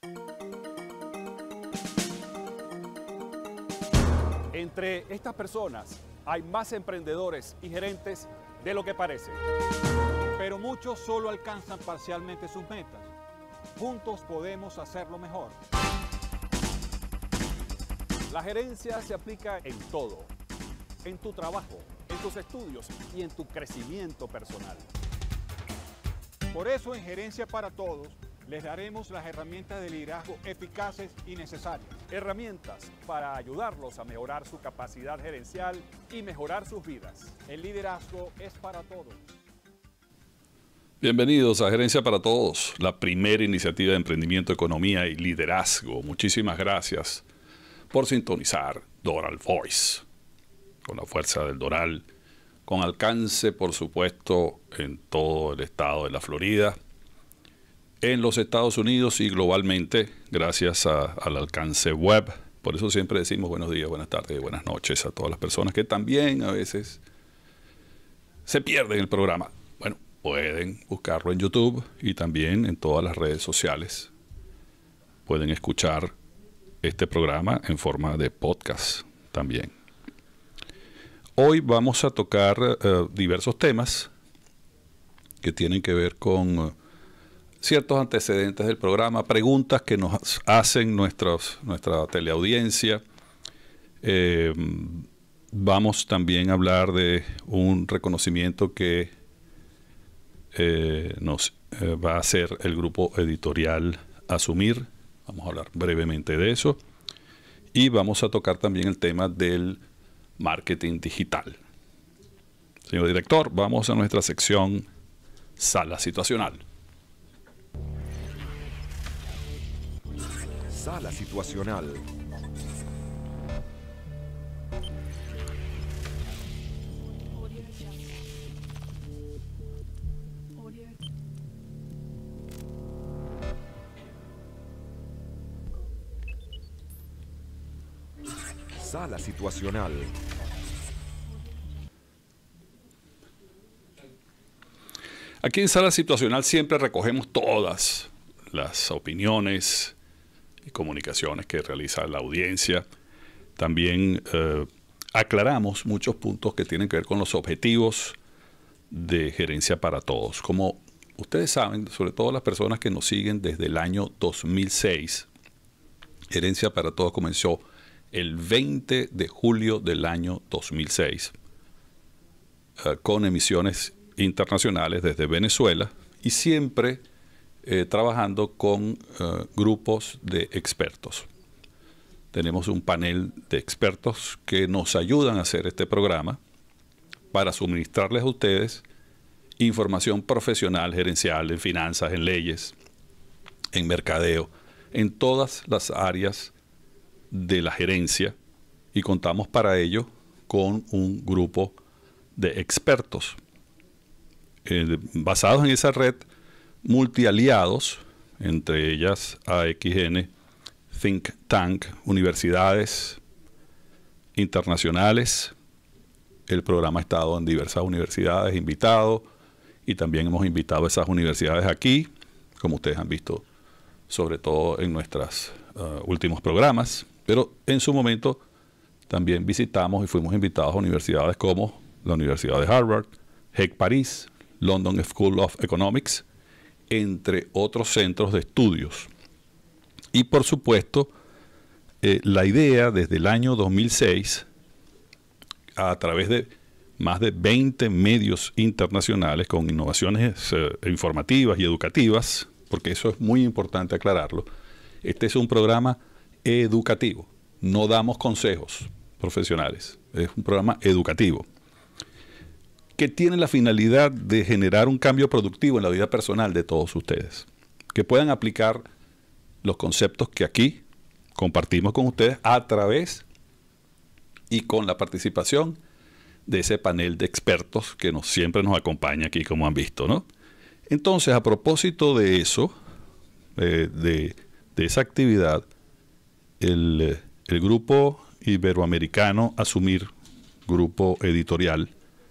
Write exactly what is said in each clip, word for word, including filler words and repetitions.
Entre estas personas hay más emprendedores y gerentes de lo que parece. Pero muchos solo alcanzan parcialmente sus metas. Juntos podemos hacerlo mejor. La gerencia se aplica en todo, en tu trabajo, en tus estudios y en tu crecimiento personal. Por eso en Gerencia para Todos les daremos las herramientas de liderazgo eficaces y necesarias. Herramientas para ayudarlos a mejorar su capacidad gerencial y mejorar sus vidas. El liderazgo es para todos. Bienvenidos a Gerencia para Todos, la primera iniciativa de emprendimiento, economía y liderazgo. Muchísimas gracias por sintonizar Doral Voice, con la fuerza del Doral, con alcance, por supuesto, en todo el estado de la Florida, en los Estados Unidos y globalmente, gracias a, al alcance web. Por eso siempre decimos buenos días, buenas tardes y buenas noches a todas las personas que también a veces se pierden el programa. Bueno, pueden buscarlo en YouTube y también en todas las redes sociales. Pueden escuchar este programa en forma de podcast también. Hoy vamos a tocar uh, diversos temas que tienen que ver con uh, ciertos antecedentes del programa, preguntas que nos hacen nuestros, nuestra teleaudiencia. Eh, vamos también a hablar de un reconocimiento que eh, nos eh, va a hacer el grupo editorial Asumir. Vamos a hablar brevemente de eso. Y vamos a tocar también el tema del marketing digital. Señor director, vamos a nuestra sección Sala Situacional. Sala Situacional. Sala Situacional. Aquí en Sala Situacional siempre recogemos todas las opiniones y comunicaciones que realiza la audiencia. También eh, aclaramos muchos puntos que tienen que ver con los objetivos de Gerencia para Todos. Como ustedes saben, sobre todo las personas que nos siguen desde el año dos mil seis, Gerencia para Todos comenzó el veinte de julio del año dos mil seis, uh, con emisiones internacionales desde Venezuela y siempre eh, trabajando con uh, grupos de expertos. Tenemos un panel de expertos que nos ayudan a hacer este programa para suministrarles a ustedes información profesional, gerencial, en finanzas, en leyes, en mercadeo, en todas las áreas de la gerencia, y contamos para ello con un grupo de expertos eh, basados en esa red multialiados, entre ellas A X N, Think Tank, universidades internacionales. El programa ha estado en diversas universidades invitado, y también hemos invitado a esas universidades aquí, como ustedes han visto, sobre todo en nuestros uh, últimos programas. Pero en su momento también visitamos y fuimos invitados a universidades como la Universidad de Harvard, H E C París, London School of Economics, entre otros centros de estudios. Y por supuesto, eh, la idea desde el año dos mil seis, a través de más de veinte medios internacionales con innovaciones eh, informativas y educativas, porque eso es muy importante aclararlo, este es un programa educativo. No damos consejos profesionales. Es un programa educativo que tiene la finalidad de generar un cambio productivo en la vida personal de todos ustedes, que puedan aplicar los conceptos que aquí compartimos con ustedes a través y con la participación de ese panel de expertos que nos, siempre nos acompaña aquí, como han visto, ¿no? Entonces, a propósito de eso, eh, de, de esa actividad, el, el grupo iberoamericano Asumir, grupo editorial,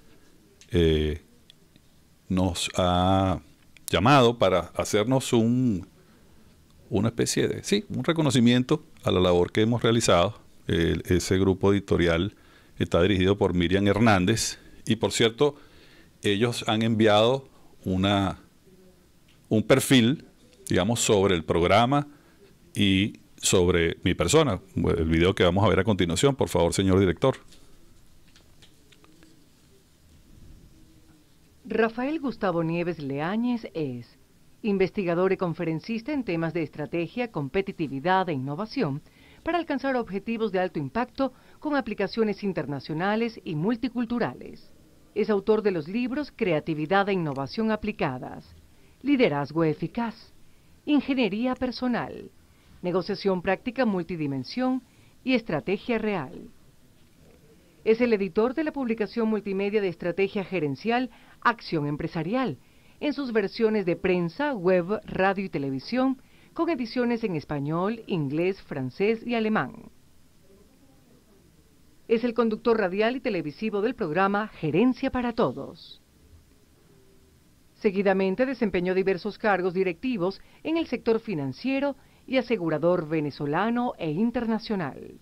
eh, nos ha llamado para hacernos un, una especie de, sí, un reconocimiento a la labor que hemos realizado. El, ese grupo editorial está dirigido por Miriam Hernández y, por cierto, ellos han enviado una, un perfil, digamos, sobre el programa y sobre mi persona. El video que vamos a ver a continuación, por favor, señor director. Rafael Gustavo Nieves Leáñez es investigador y conferencista en temas de estrategia, competitividad e innovación para alcanzar objetivos de alto impacto con aplicaciones internacionales y multiculturales. Es autor de los libros Creatividad e Innovación Aplicadas, Liderazgo Eficaz, Ingeniería Personal, Negociación Práctica Multidimensión y Estrategia Real. Es el editor de la publicación multimedia de estrategia gerencial Acción Empresarial, en sus versiones de prensa, web, radio y televisión, con ediciones en español, inglés, francés y alemán. Es el conductor radial y televisivo del programa Gerencia para Todos. Seguidamente desempeñó diversos cargos directivos en el sector financiero y asegurador venezolano e internacional.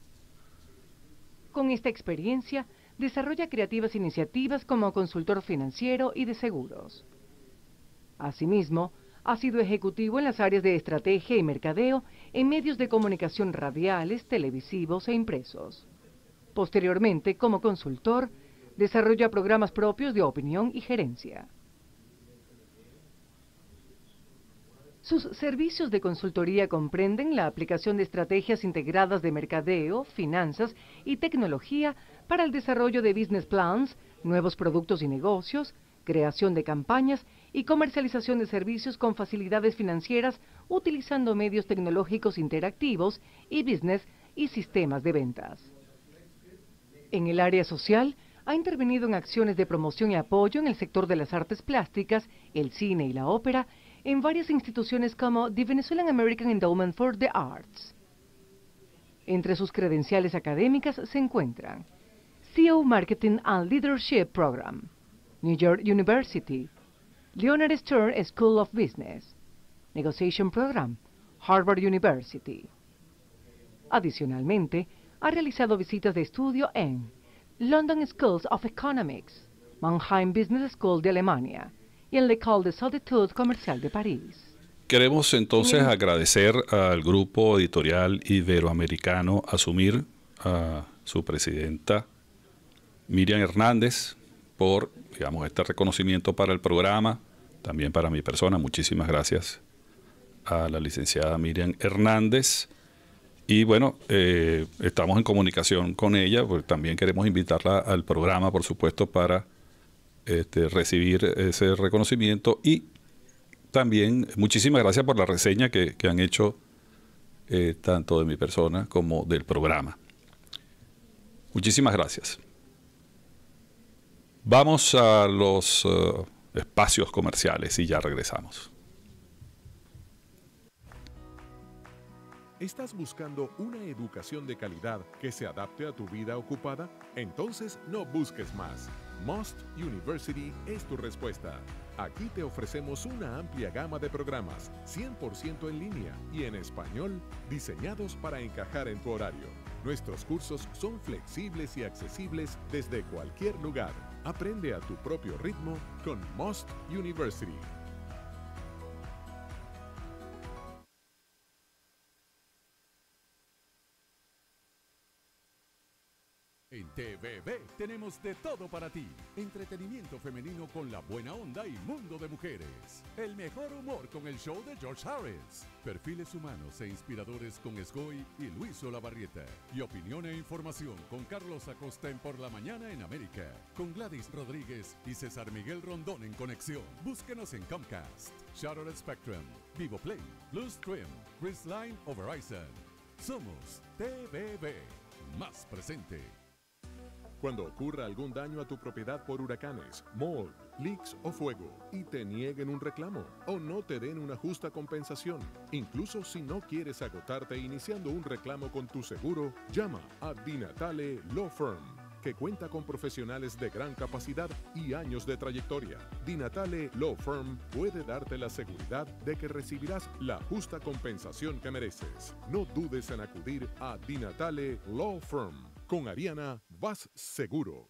Con esta experiencia, desarrolla creativas iniciativas como consultor financiero y de seguros. Asimismo, ha sido ejecutivo en las áreas de estrategia y mercadeo en medios de comunicación radiales, televisivos e impresos. Posteriormente, como consultor, desarrolla programas propios de opinión y gerencia. Sus servicios de consultoría comprenden la aplicación de estrategias integradas de mercadeo, finanzas y tecnología para el desarrollo de business plans, nuevos productos y negocios, creación de campañas y comercialización de servicios con facilidades financieras utilizando medios tecnológicos interactivos y business y sistemas de ventas. En el área social, ha intervenido en acciones de promoción y apoyo en el sector de las artes plásticas, el cine y la ópera, en varias instituciones como The Venezuelan American Endowment for the Arts. Entre sus credenciales académicas se encuentran C E O Marketing and Leadership Program, New York University, Leonard Stern School of Business, Negotiation Program, Harvard University. Adicionalmente, ha realizado visitas de estudio en London Schools of Economics, Mannheim Business School de Alemania y en l'École des Hautes Comerciales de París. Queremos entonces agradecer al grupo editorial iberoamericano Asumir, a su presidenta Miriam Hernández, por, digamos, este reconocimiento para el programa, también para mi persona. Muchísimas gracias a la licenciada Miriam Hernández. Y bueno, eh, estamos en comunicación con ella, porque también queremos invitarla al programa, por supuesto, para este, recibir ese reconocimiento. Y también muchísimas gracias por la reseña que, que han hecho eh, tanto de mi persona como del programa. Muchísimas gracias. Vamos a los uh, espacios comerciales y ya regresamos. ¿Estás buscando una educación de calidad que se adapte a tu vida ocupada? Entonces no busques más. Must University es tu respuesta. Aquí te ofrecemos una amplia gama de programas cien por ciento en línea y en español diseñados para encajar en tu horario. Nuestros cursos son flexibles y accesibles desde cualquier lugar. Aprende a tu propio ritmo con Must University. En T V B tenemos de todo para ti. Entretenimiento femenino con la buena onda y mundo de mujeres. El mejor humor con el show de George Harris. Perfiles humanos e inspiradores con Esgoy y Luis Olavarrieta. Y opinión e información con Carlos Acosta en Por la Mañana en América. Con Gladys Rodríguez y César Miguel Rondón en Conexión. Búsquenos en Comcast, Charter Spectrum, Vivo Play, Blue Stream, Chris Line o Verizon. Somos T V B. Más presente. Cuando ocurra algún daño a tu propiedad por huracanes, mold, leaks o fuego y te nieguen un reclamo o no te den una justa compensación, incluso si no quieres agotarte iniciando un reclamo con tu seguro, llama a Di Natale Law Firm. que cuenta con profesionales de gran capacidad y años de trayectoria. Di Natale Law Firm puede darte la seguridad de que recibirás la justa compensación que mereces. No dudes en acudir a Di Natale Law Firm. Con Ariana vas seguro.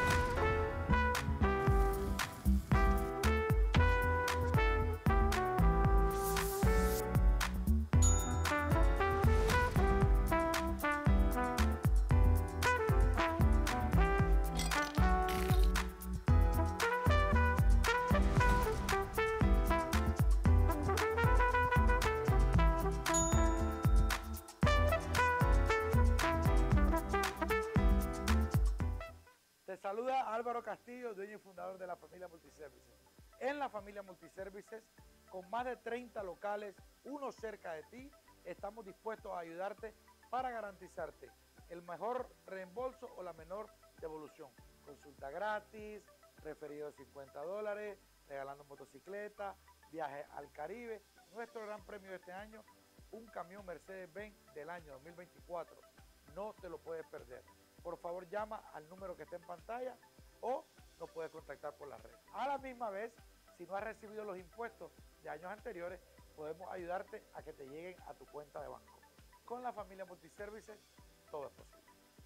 Saluda Álvaro Castillo, dueño y fundador de la Familia Multiservices. En la Familia Multiservices, con más de treinta locales, uno cerca de ti, estamos dispuestos a ayudarte para garantizarte el mejor reembolso o la menor devolución. Consulta gratis, referido de cincuenta dólares, regalando motocicleta, viaje al Caribe. Nuestro gran premio de este año, un camión Mercedes-Benz del año dos mil veinticuatro. No te lo puedes perder. Por favor, llama al número que está en pantalla o nos puedes contactar por las redes. A la misma vez, si no has recibido los impuestos de años anteriores, podemos ayudarte a que te lleguen a tu cuenta de banco. Con la Familia Multiservices, todo es posible.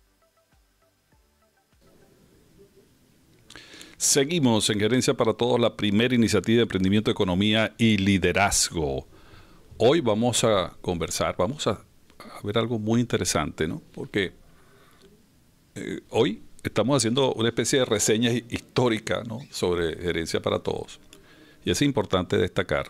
Seguimos en Gerencia para Todos, la primera iniciativa de emprendimiento, economía y liderazgo. Hoy vamos a conversar, vamos a, a ver algo muy interesante, ¿no? Porque eh, hoy estamos haciendo una especie de reseña histórica, ¿no?, sobre Gerencia para Todos. Y es importante destacar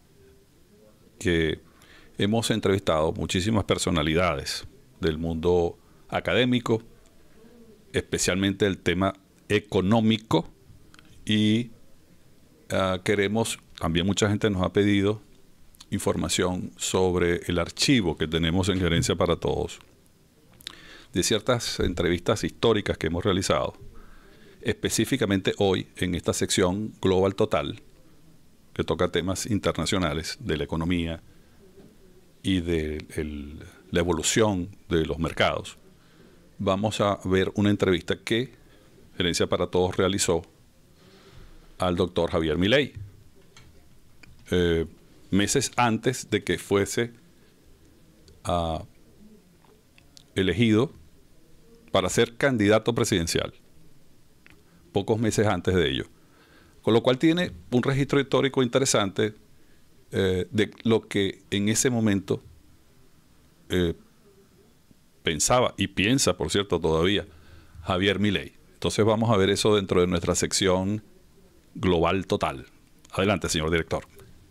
que hemos entrevistado muchísimas personalidades del mundo académico, especialmente el tema económico, y uh, queremos, también mucha gente nos ha pedido información sobre el archivo que tenemos en Gerencia para Todos, de ciertas entrevistas históricas que hemos realizado, específicamente hoy en esta sección Global Total, que toca temas internacionales de la economía y de el, la evolución de los mercados. Vamos a ver una entrevista que Gerencia para Todos realizó al doctor Javier Milei, eh, meses antes de que fuese uh, elegido para ser candidato presidencial, pocos meses antes de ello. Con lo cual tiene un registro histórico interesante eh, de lo que en ese momento eh, pensaba y piensa, por cierto, todavía Javier Milei. Entonces vamos a ver eso dentro de nuestra sección Global Total. Adelante, señor director.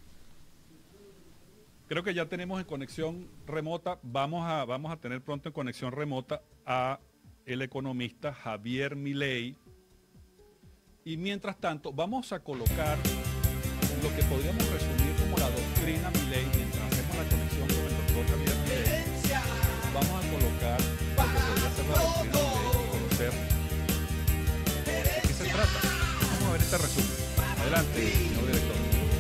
Creo que ya tenemos en conexión remota, vamos a, vamos a tener pronto en conexión remota a el economista Javier Milei. Y mientras tanto, vamos a colocar lo que podríamos resumir como la doctrina Milei mientras hacemos la conexión con el doctor Javier Milei. Vamos a colocar lo que podría ser la doctrina Milei y conocer de qué se trata. Vamos a ver este resumen. Adelante, señor director.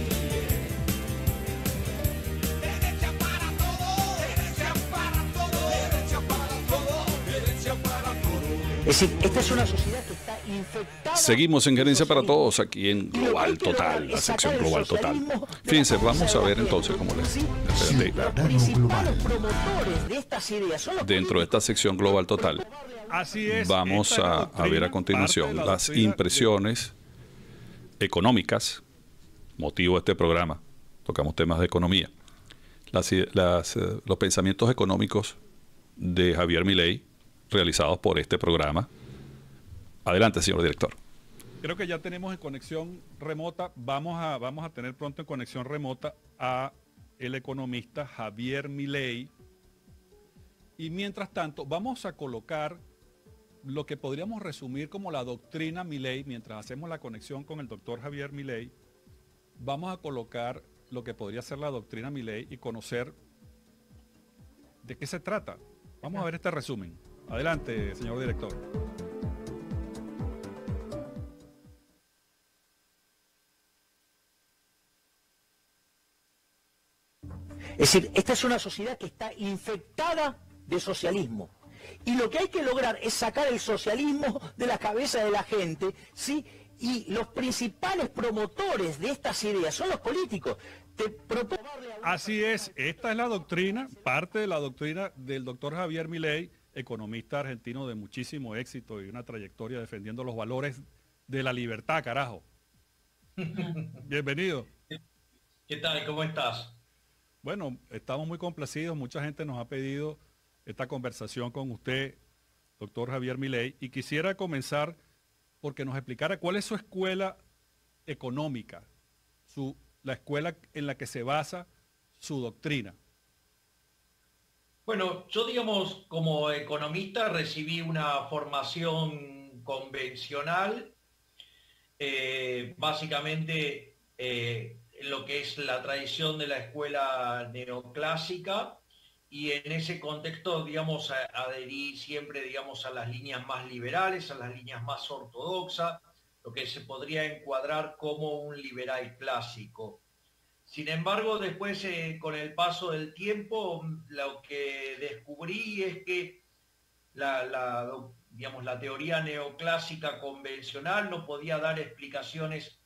Es decir, esta es una sociedad que está infectada. Seguimos en Gerencia para Todos, aquí en Global Total, la sección Global Total. Fíjense, vamos a ver entonces cómo les... Los principales promotores de estas ideas son los Dentro de esta sección Global Total, Así es, vamos a, a ver a continuación la las doctrina impresiones económicas, motivo de este programa, tocamos temas de economía, las, las, los pensamientos económicos de Javier Milei, realizados por este programa. Adelante, señor director. Creo que ya tenemos en conexión remota, vamos a, vamos a tener pronto en conexión remota a el economista Javier Milei. Y mientras tanto, vamos a colocar lo que podríamos resumir como la doctrina Milei, mientras hacemos la conexión con el doctor Javier Milei. Vamos a colocar lo que podría ser la doctrina Milei y conocer de qué se trata. Vamos a ver este resumen. Adelante, señor director. Es decir, esta es una sociedad que está infectada de socialismo. Y lo que hay que lograr es sacar el socialismo de la cabeza de la gente, ¿sí? Y los principales promotores de estas ideas son los políticos. Te propongo... Así es, esta es la doctrina, parte de la doctrina del doctor Javier Milei, economista argentino de muchísimo éxito y una trayectoria defendiendo los valores de la libertad, carajo. Bienvenido. ¿Qué tal? ¿Cómo estás? Bueno, estamos muy complacidos. Mucha gente nos ha pedido esta conversación con usted, doctor Javier Milei, y quisiera comenzar porque nos explicara cuál es su escuela económica, su, la escuela en la que se basa su doctrina. Bueno, yo digamos como economista recibí una formación convencional, eh, básicamente eh, en lo que es la tradición de la escuela neoclásica, y en ese contexto, digamos, adherí siempre, digamos, a las líneas más liberales, a las líneas más ortodoxas, lo que se podría encuadrar como un liberal clásico. Sin embargo, después, eh, con el paso del tiempo, lo que descubrí es que la, la, digamos, la teoría neoclásica convencional no podía dar explicaciones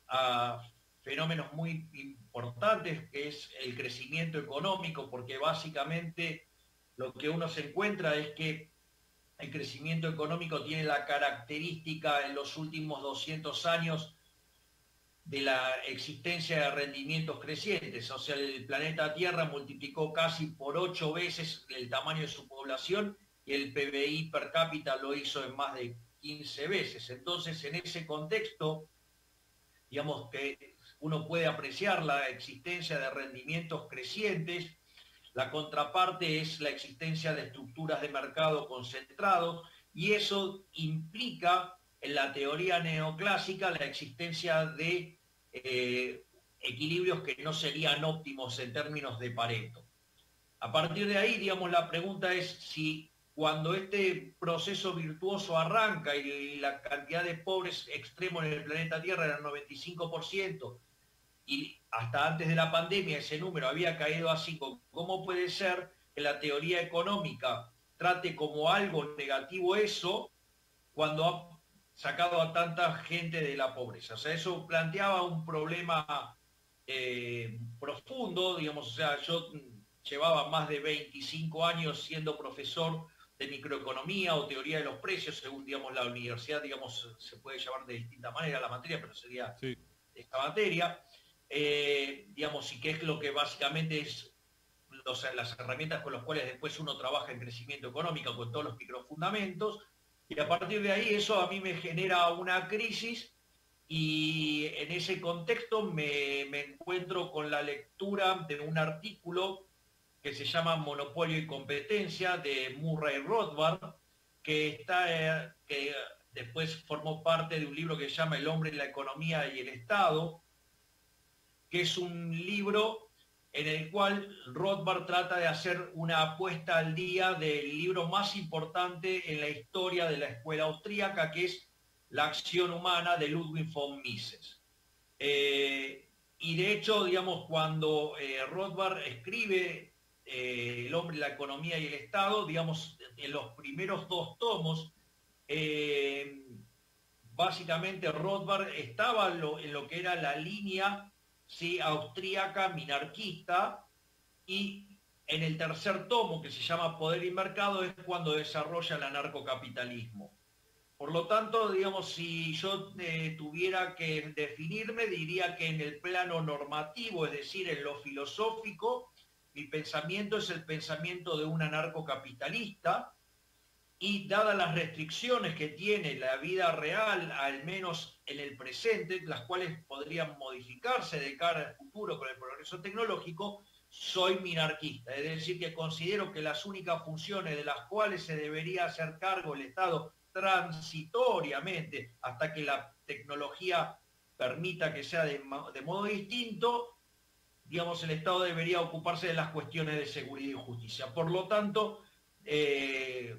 a fenómenos muy importantes, que es el crecimiento económico, porque básicamente lo que uno se encuentra es que el crecimiento económico tiene la característica en los últimos doscientos años de la existencia de rendimientos crecientes. O sea, el planeta Tierra multiplicó casi por ocho veces el tamaño de su población y el P B I per cápita lo hizo en más de quince veces. Entonces, en ese contexto, digamos que uno puede apreciar la existencia de rendimientos crecientes. La contraparte es la existencia de estructuras de mercado concentrados, y eso implica en la teoría neoclásica la existencia de eh, equilibrios que no serían óptimos en términos de Pareto. A partir de ahí, digamos, la pregunta es si cuando este proceso virtuoso arranca y la cantidad de pobres extremos en el planeta Tierra era el noventa y cinco por ciento, y hasta antes de la pandemia ese número había caído a cinco, ¿cómo puede ser que la teoría económica trate como algo negativo eso cuando ha sacado a tanta gente de la pobreza? O sea, eso planteaba un problema eh, profundo, digamos. O sea, yo llevaba más de veinticinco años siendo profesor de microeconomía o teoría de los precios, según, digamos, la universidad, digamos, se puede llamar de distinta manera la materia, pero sería sí. esta materia, eh, digamos, y que es lo que básicamente es los, las herramientas con las cuales después uno trabaja en crecimiento económico, con todos los microfundamentos. Y a partir de ahí eso a mí me genera una crisis, y en ese contexto me, me encuentro con la lectura de un artículo que se llama Monopolio y Competencia de Murray Rothbard, que, está, eh, que después formó parte de un libro que se llama El hombre, la economía y el Estado, que es un libro en el cual Rothbard trata de hacer una apuesta al día del libro más importante en la historia de la escuela austríaca, que es La acción humana de Ludwig von Mises. Eh, y de hecho, digamos, cuando eh, Rothbard escribe eh, El hombre, la economía y el Estado, digamos, en los primeros dos tomos, eh, básicamente Rothbard estaba en lo, en lo que era la línea, ¿sí?, austríaca minarquista, y en el tercer tomo, que se llama Poder y Mercado, es cuando desarrolla el anarcocapitalismo. Por lo tanto, digamos, si yo eh, tuviera que definirme, diría que en el plano normativo, es decir, en lo filosófico, mi pensamiento es el pensamiento de un anarcocapitalista, y dadas las restricciones que tiene la vida real, al menos en el presente, las cuales podrían modificarse de cara al futuro con el progreso tecnológico, soy minarquista. Es decir, que considero que las únicas funciones de las cuales se debería hacer cargo el Estado transitoriamente, hasta que la tecnología permita que sea de, de modo distinto, digamos, el Estado debería ocuparse de las cuestiones de seguridad y justicia. Por lo tanto, eh,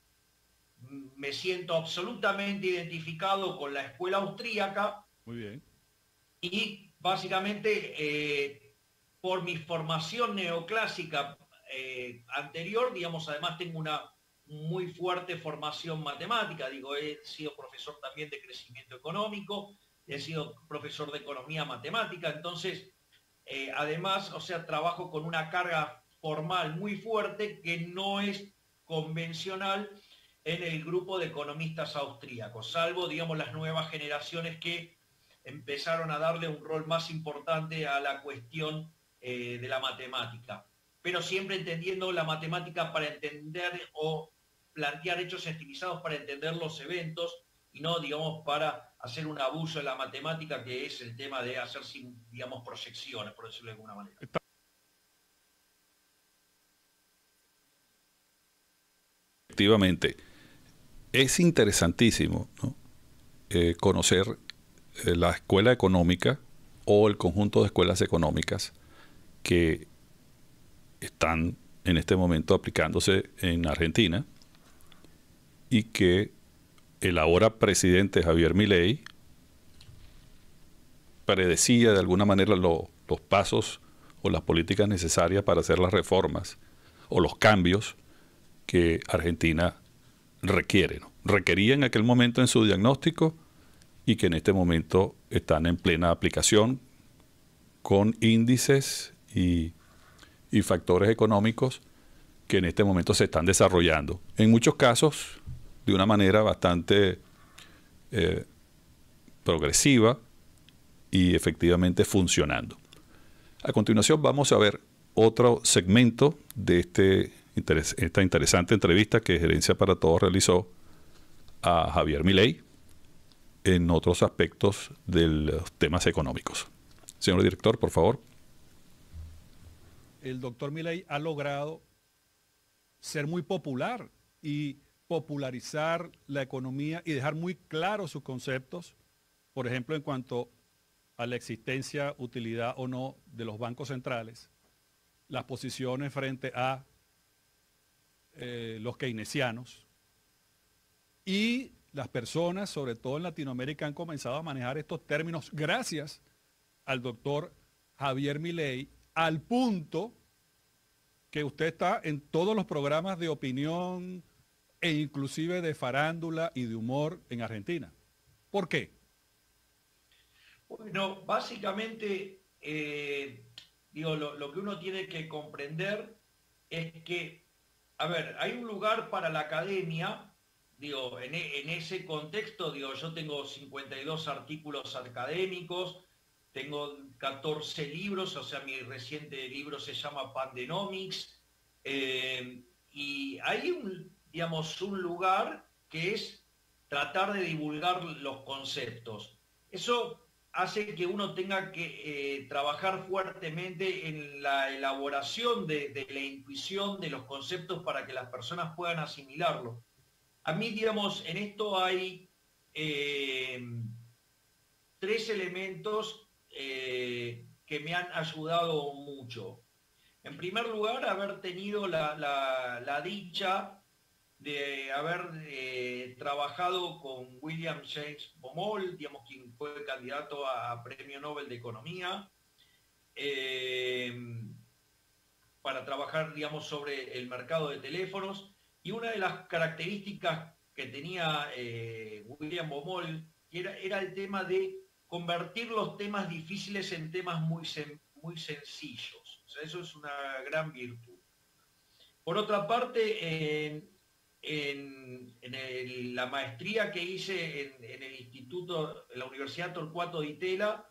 me siento absolutamente identificado con la escuela austríaca. Muy bien. Y básicamente, eh, por mi formación neoclásica eh, anterior, digamos, además tengo una muy fuerte formación matemática. Digo, he sido profesor también de crecimiento económico, he sido profesor de economía matemática, entonces, eh, además, o sea, trabajo con una carga formal muy fuerte que no es convencional en el grupo de economistas austríacos, salvo, digamos, las nuevas generaciones que empezaron a darle un rol más importante a la cuestión eh, de la matemática, pero siempre entendiendo la matemática para entender o plantear hechos estilizados para entender los eventos y no, digamos, para hacer un abuso en la matemática, que es el tema de hacer, digamos, proyecciones, por decirlo de alguna manera. Efectivamente, es interesantísimo, ¿no? eh, conocer eh, la escuela económica o el conjunto de escuelas económicas que están en este momento aplicándose en Argentina y que el ahora presidente Javier Milei predecía de alguna manera lo, los pasos o las políticas necesarias para hacer las reformas o los cambios que Argentina requiere, ¿no? Requería en aquel momento en su diagnóstico y que en este momento están en plena aplicación con índices y, y factores económicos que en este momento se están desarrollando. En muchos casos de una manera bastante eh, progresiva y efectivamente funcionando. A continuación vamos a ver otro segmento de este, esta interesante entrevista que Gerencia para Todos realizó a Javier Milei en otros aspectos de los temas económicos. Señor director, por favor. El doctor Milei ha logrado ser muy popular y popularizar la economía y dejar muy claros sus conceptos, por ejemplo, en cuanto a la existencia, utilidad o no de los bancos centrales, las posiciones frente a eh, los keynesianos, y las personas, sobre todo en Latinoamérica, han comenzado a manejar estos términos gracias al doctor Javier Milei, al punto que usted está en todos los programas de opinión e inclusive de farándula y de humor en Argentina. ¿Por qué? Bueno, básicamente, eh, digo, lo, lo que uno tiene que comprender es que, a ver, hay un lugar para la academia, digo, en, en ese contexto, digo, yo tengo cincuenta y dos artículos académicos, tengo catorce libros, o sea, mi reciente libro se llama Pandenomics, eh, y hay un, digamos, un lugar que es tratar de divulgar los conceptos. Eso hace que uno tenga que eh, trabajar fuertemente en la elaboración de, de la intuición de los conceptos para que las personas puedan asimilarlo. A mí, digamos, en esto hay eh, tres elementos eh, que me han ayudado mucho. En primer lugar, haber tenido la, la, la dicha de haber eh, trabajado con William James Baumol, digamos, quien fue candidato a Premio Nobel de Economía, eh, para trabajar, digamos, sobre el mercado de teléfonos. Y una de las características que tenía eh, William Baumol era, era el tema de convertir los temas difíciles en temas muy, sen, muy sencillos. O sea, eso es una gran virtud. Por otra parte, en, en, en el, la maestría que hice en, en el instituto, en la Universidad Torcuato Di Tella,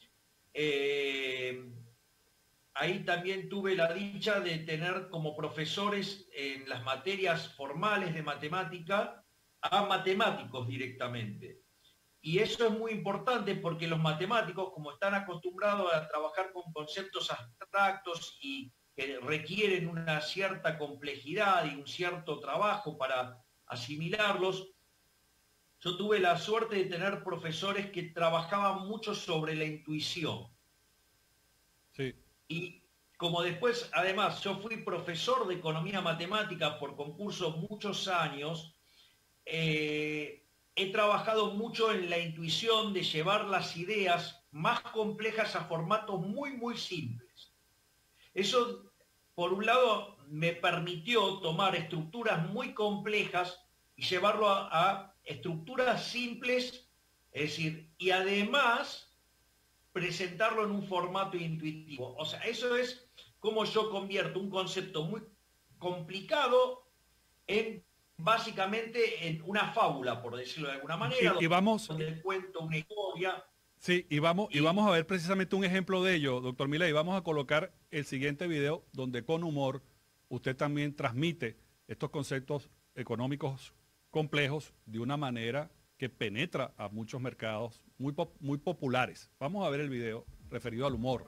eh, ahí también tuve la dicha de tener como profesores en las materias formales de matemática a matemáticos directamente. Y eso es muy importante porque los matemáticos, como están acostumbrados a trabajar con conceptos abstractos y que requieren una cierta complejidad y un cierto trabajo para asimilarlos, yo tuve la suerte de tener profesores que trabajaban mucho sobre la intuición. Sí. Y como después, además, yo fui profesor de economía matemática por concurso muchos años, eh, he trabajado mucho en la intuición de llevar las ideas más complejas a formatos muy, muy simples. Eso por un lado, me permitió tomar estructuras muy complejas y llevarlo a, a estructuras simples, es decir, y además presentarlo en un formato intuitivo. O sea, eso es como yo convierto un concepto muy complicado en básicamente en una fábula, por decirlo de alguna manera, y, y vamos, donde cuento una historia. Sí, y vamos, y, y vamos a ver precisamente un ejemplo de ello, doctor Milei. Vamos a colocar el siguiente video donde con humor usted también transmite estos conceptos económicos complejos de una manera que penetra a muchos mercados muy, pop, muy populares. Vamos a ver el video referido al humor.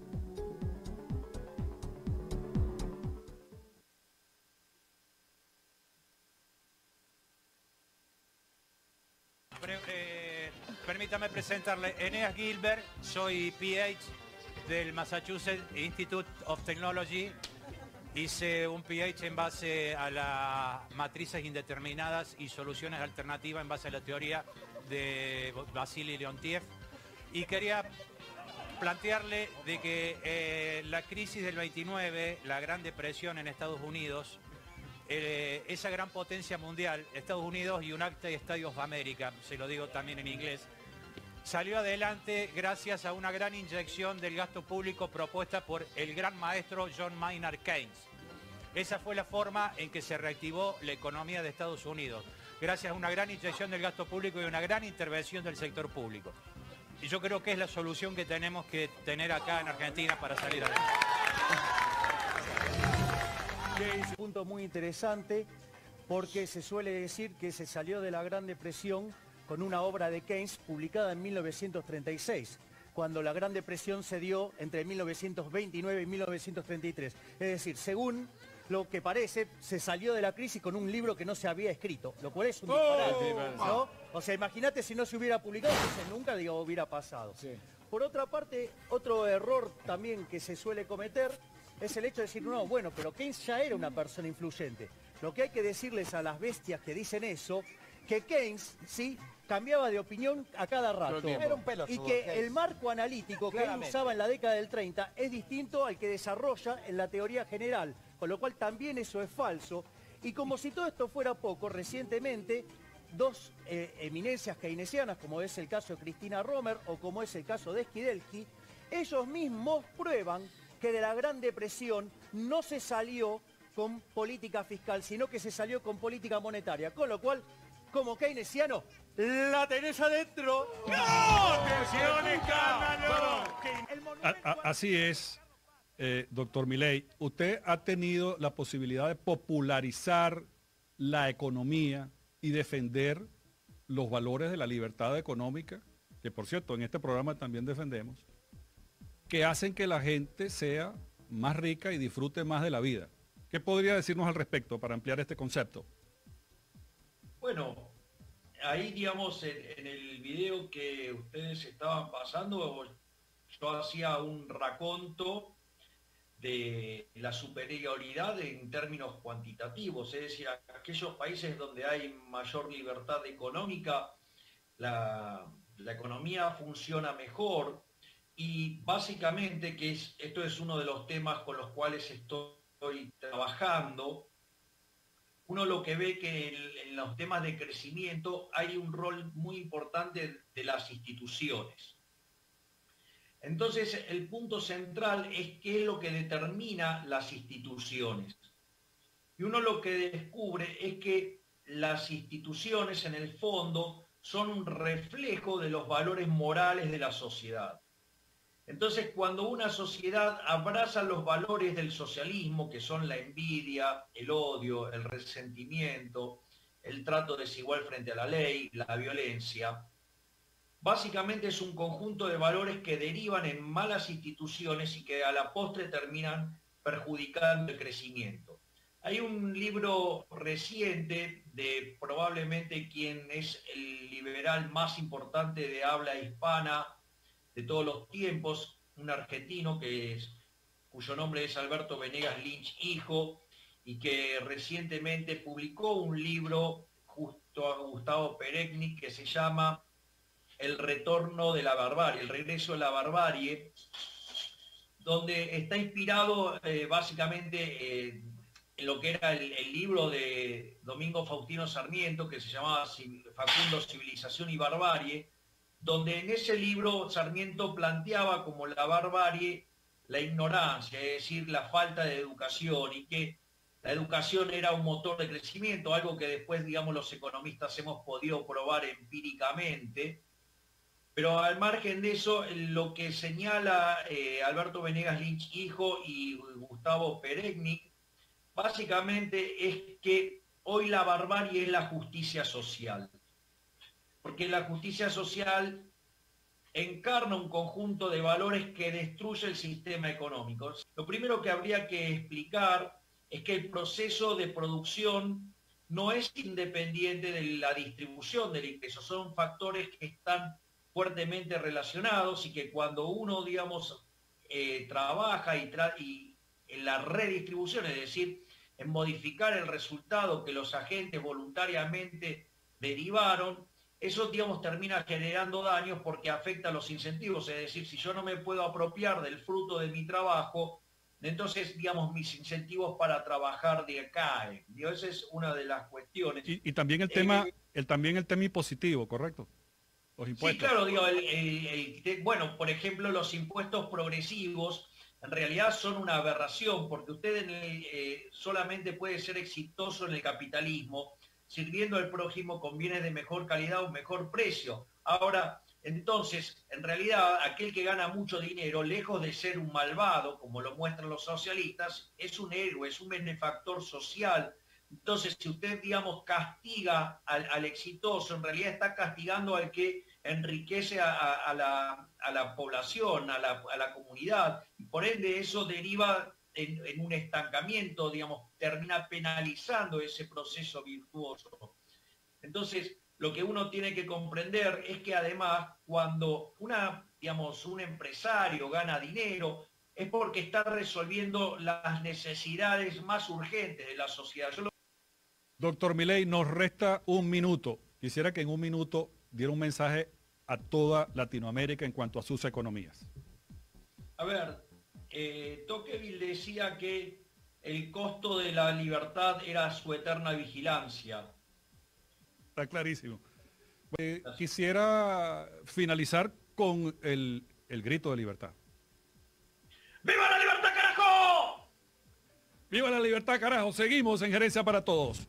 Eh, permítame presentarle Eneas Gilbert, soy P H del Massachusetts Institute of Technology. Hice un P H en base a las matrices indeterminadas y soluciones alternativas en base a la teoría de Vasily Leontiev. Y quería plantearle de que eh, la crisis del veintinueve, la Gran Depresión en Estados Unidos, Eh, esa gran potencia mundial, Estados Unidos, United States of America, se lo digo también en inglés, salió adelante gracias a una gran inyección del gasto público propuesta por el gran maestro John Maynard Keynes. Esa fue la forma en que se reactivó la economía de Estados Unidos, gracias a una gran inyección del gasto público y una gran intervención del sector público. Y yo creo que es la solución que tenemos que tener acá en Argentina para salir adelante. Un punto muy interesante porque se suele decir que se salió de la Gran Depresión con una obra de Keynes publicada en mil novecientos treinta y seis, cuando la Gran Depresión se dio entre mil novecientos veintinueve y mil novecientos treinta y tres. Es decir, según lo que parece, se salió de la crisis con un libro que no se había escrito, lo cual es un disparate, ¿no? O sea, imagínate si no se hubiera publicado, entonces nunca, digo, hubiera pasado. Sí. Por otra parte, otro error también que se suele cometer es el hecho de decir, no, bueno, pero Keynes ya era una persona influyente. Lo que hay que decirles a las bestias que dicen eso, que Keynes, sí, cambiaba de opinión a cada rato. Era un pelotudo, y que Keynes. el marco analítico que él Claramente. usaba en la década del treinta es distinto al que desarrolla en la teoría general, con lo cual también eso es falso. Y como si todo esto fuera poco, recientemente dos eh, eminencias keynesianas, como es el caso de Cristina Romer o como es el caso de Skidelsky, ellos mismos prueban que de la Gran Depresión no se salió con política fiscal, sino que se salió con política monetaria. Con lo cual, como keynesiano, la tenés adentro. ¡No! ¡Tensión, escándalo! A- a- Así es, eh, doctor Milei. Usted ha tenido la posibilidad de popularizar la economía y defender los valores de la libertad económica, que por cierto en este programa también defendemos, que hacen que la gente sea más rica y disfrute más de la vida. ¿Qué podría decirnos al respecto para ampliar este concepto? Bueno, ahí digamos en, en el video que ustedes estaban pasando, yo hacía un raconto de la superioridad en términos cuantitativos, es decir, aquellos países donde hay mayor libertad económica, la, la economía funciona mejor. Y básicamente, que es, esto es uno de los temas con los cuales estoy trabajando, uno lo que ve que en, en los temas de crecimiento hay un rol muy importante de las instituciones. Entonces, el punto central es qué es lo que determina las instituciones. Y uno lo que descubre es que las instituciones, en el fondo, son un reflejo de los valores morales de la sociedad. Entonces, cuando una sociedad abraza los valores del socialismo, que son la envidia, el odio, el resentimiento, el trato desigual frente a la ley, la violencia, básicamente es un conjunto de valores que derivan en malas instituciones y que a la postre terminan perjudicando el crecimiento. Hay un libro reciente de probablemente quien es el liberal más importante de habla hispana de todos los tiempos, un argentino que es, cuyo nombre es Alberto Venegas Lynch, hijo, y que recientemente publicó un libro justo a Gustavo Peregni que se llama El retorno de la barbarie, el regreso de la barbarie, donde está inspirado eh, básicamente eh, en lo que era el, el libro de Domingo Faustino Sarmiento, que se llamaba Facundo, Civilización y Barbarie, donde en ese libro Sarmiento planteaba como la barbarie la ignorancia, es decir, la falta de educación, y que la educación era un motor de crecimiento, algo que después, digamos, los economistas hemos podido probar empíricamente. Pero al margen de eso, lo que señala eh, Alberto Venegas Lynch hijo y Gustavo Peregni, básicamente es que hoy la barbarie es la justicia social. Porque la justicia social encarna un conjunto de valores que destruye el sistema económico. Lo primero que habría que explicar es que el proceso de producción no es independiente de la distribución del ingreso, son factores que están fuertemente relacionados y que cuando uno, digamos, eh, trabaja y, tra y en la redistribución, es decir, en modificar el resultado que los agentes voluntariamente derivaron, eso, digamos, termina generando daños porque afecta a los incentivos, es decir, si yo no me puedo apropiar del fruto de mi trabajo, entonces, digamos, mis incentivos para trabajar decaen. Esa es una de las cuestiones. Y, y también el tema, eh, el, también el tema impositivo, ¿correcto? Los impuestos. Sí, claro, digo, el, el, el, bueno, por ejemplo, los impuestos progresivos en realidad son una aberración, porque usted en el, eh, solamente puede ser exitoso en el capitalismo sirviendo al prójimo con bienes de mejor calidad o mejor precio. Ahora, entonces, en realidad, aquel que gana mucho dinero, lejos de ser un malvado, como lo muestran los socialistas, es un héroe, es un benefactor social. Entonces, si usted, digamos, castiga al, al exitoso, en realidad está castigando al que enriquece a, a, a, la, a la población, a la, a la comunidad, y por ende eso deriva en, en un estancamiento, digamos, termina penalizando ese proceso virtuoso. Entonces, lo que uno tiene que comprender es que además cuando una, digamos, un empresario gana dinero es porque está resolviendo las necesidades más urgentes de la sociedad. Yo lo... Doctor Milei, nos resta un minuto. Quisiera que en un minuto diera un mensaje a toda Latinoamérica en cuanto a sus economías. A ver, eh, Tocqueville decía que el costo de la libertad era su eterna vigilancia. Está clarísimo. Eh, quisiera finalizar con el, el grito de libertad. ¡Viva la libertad, carajo! ¡Viva la libertad, carajo! Seguimos en Gerencia para Todos.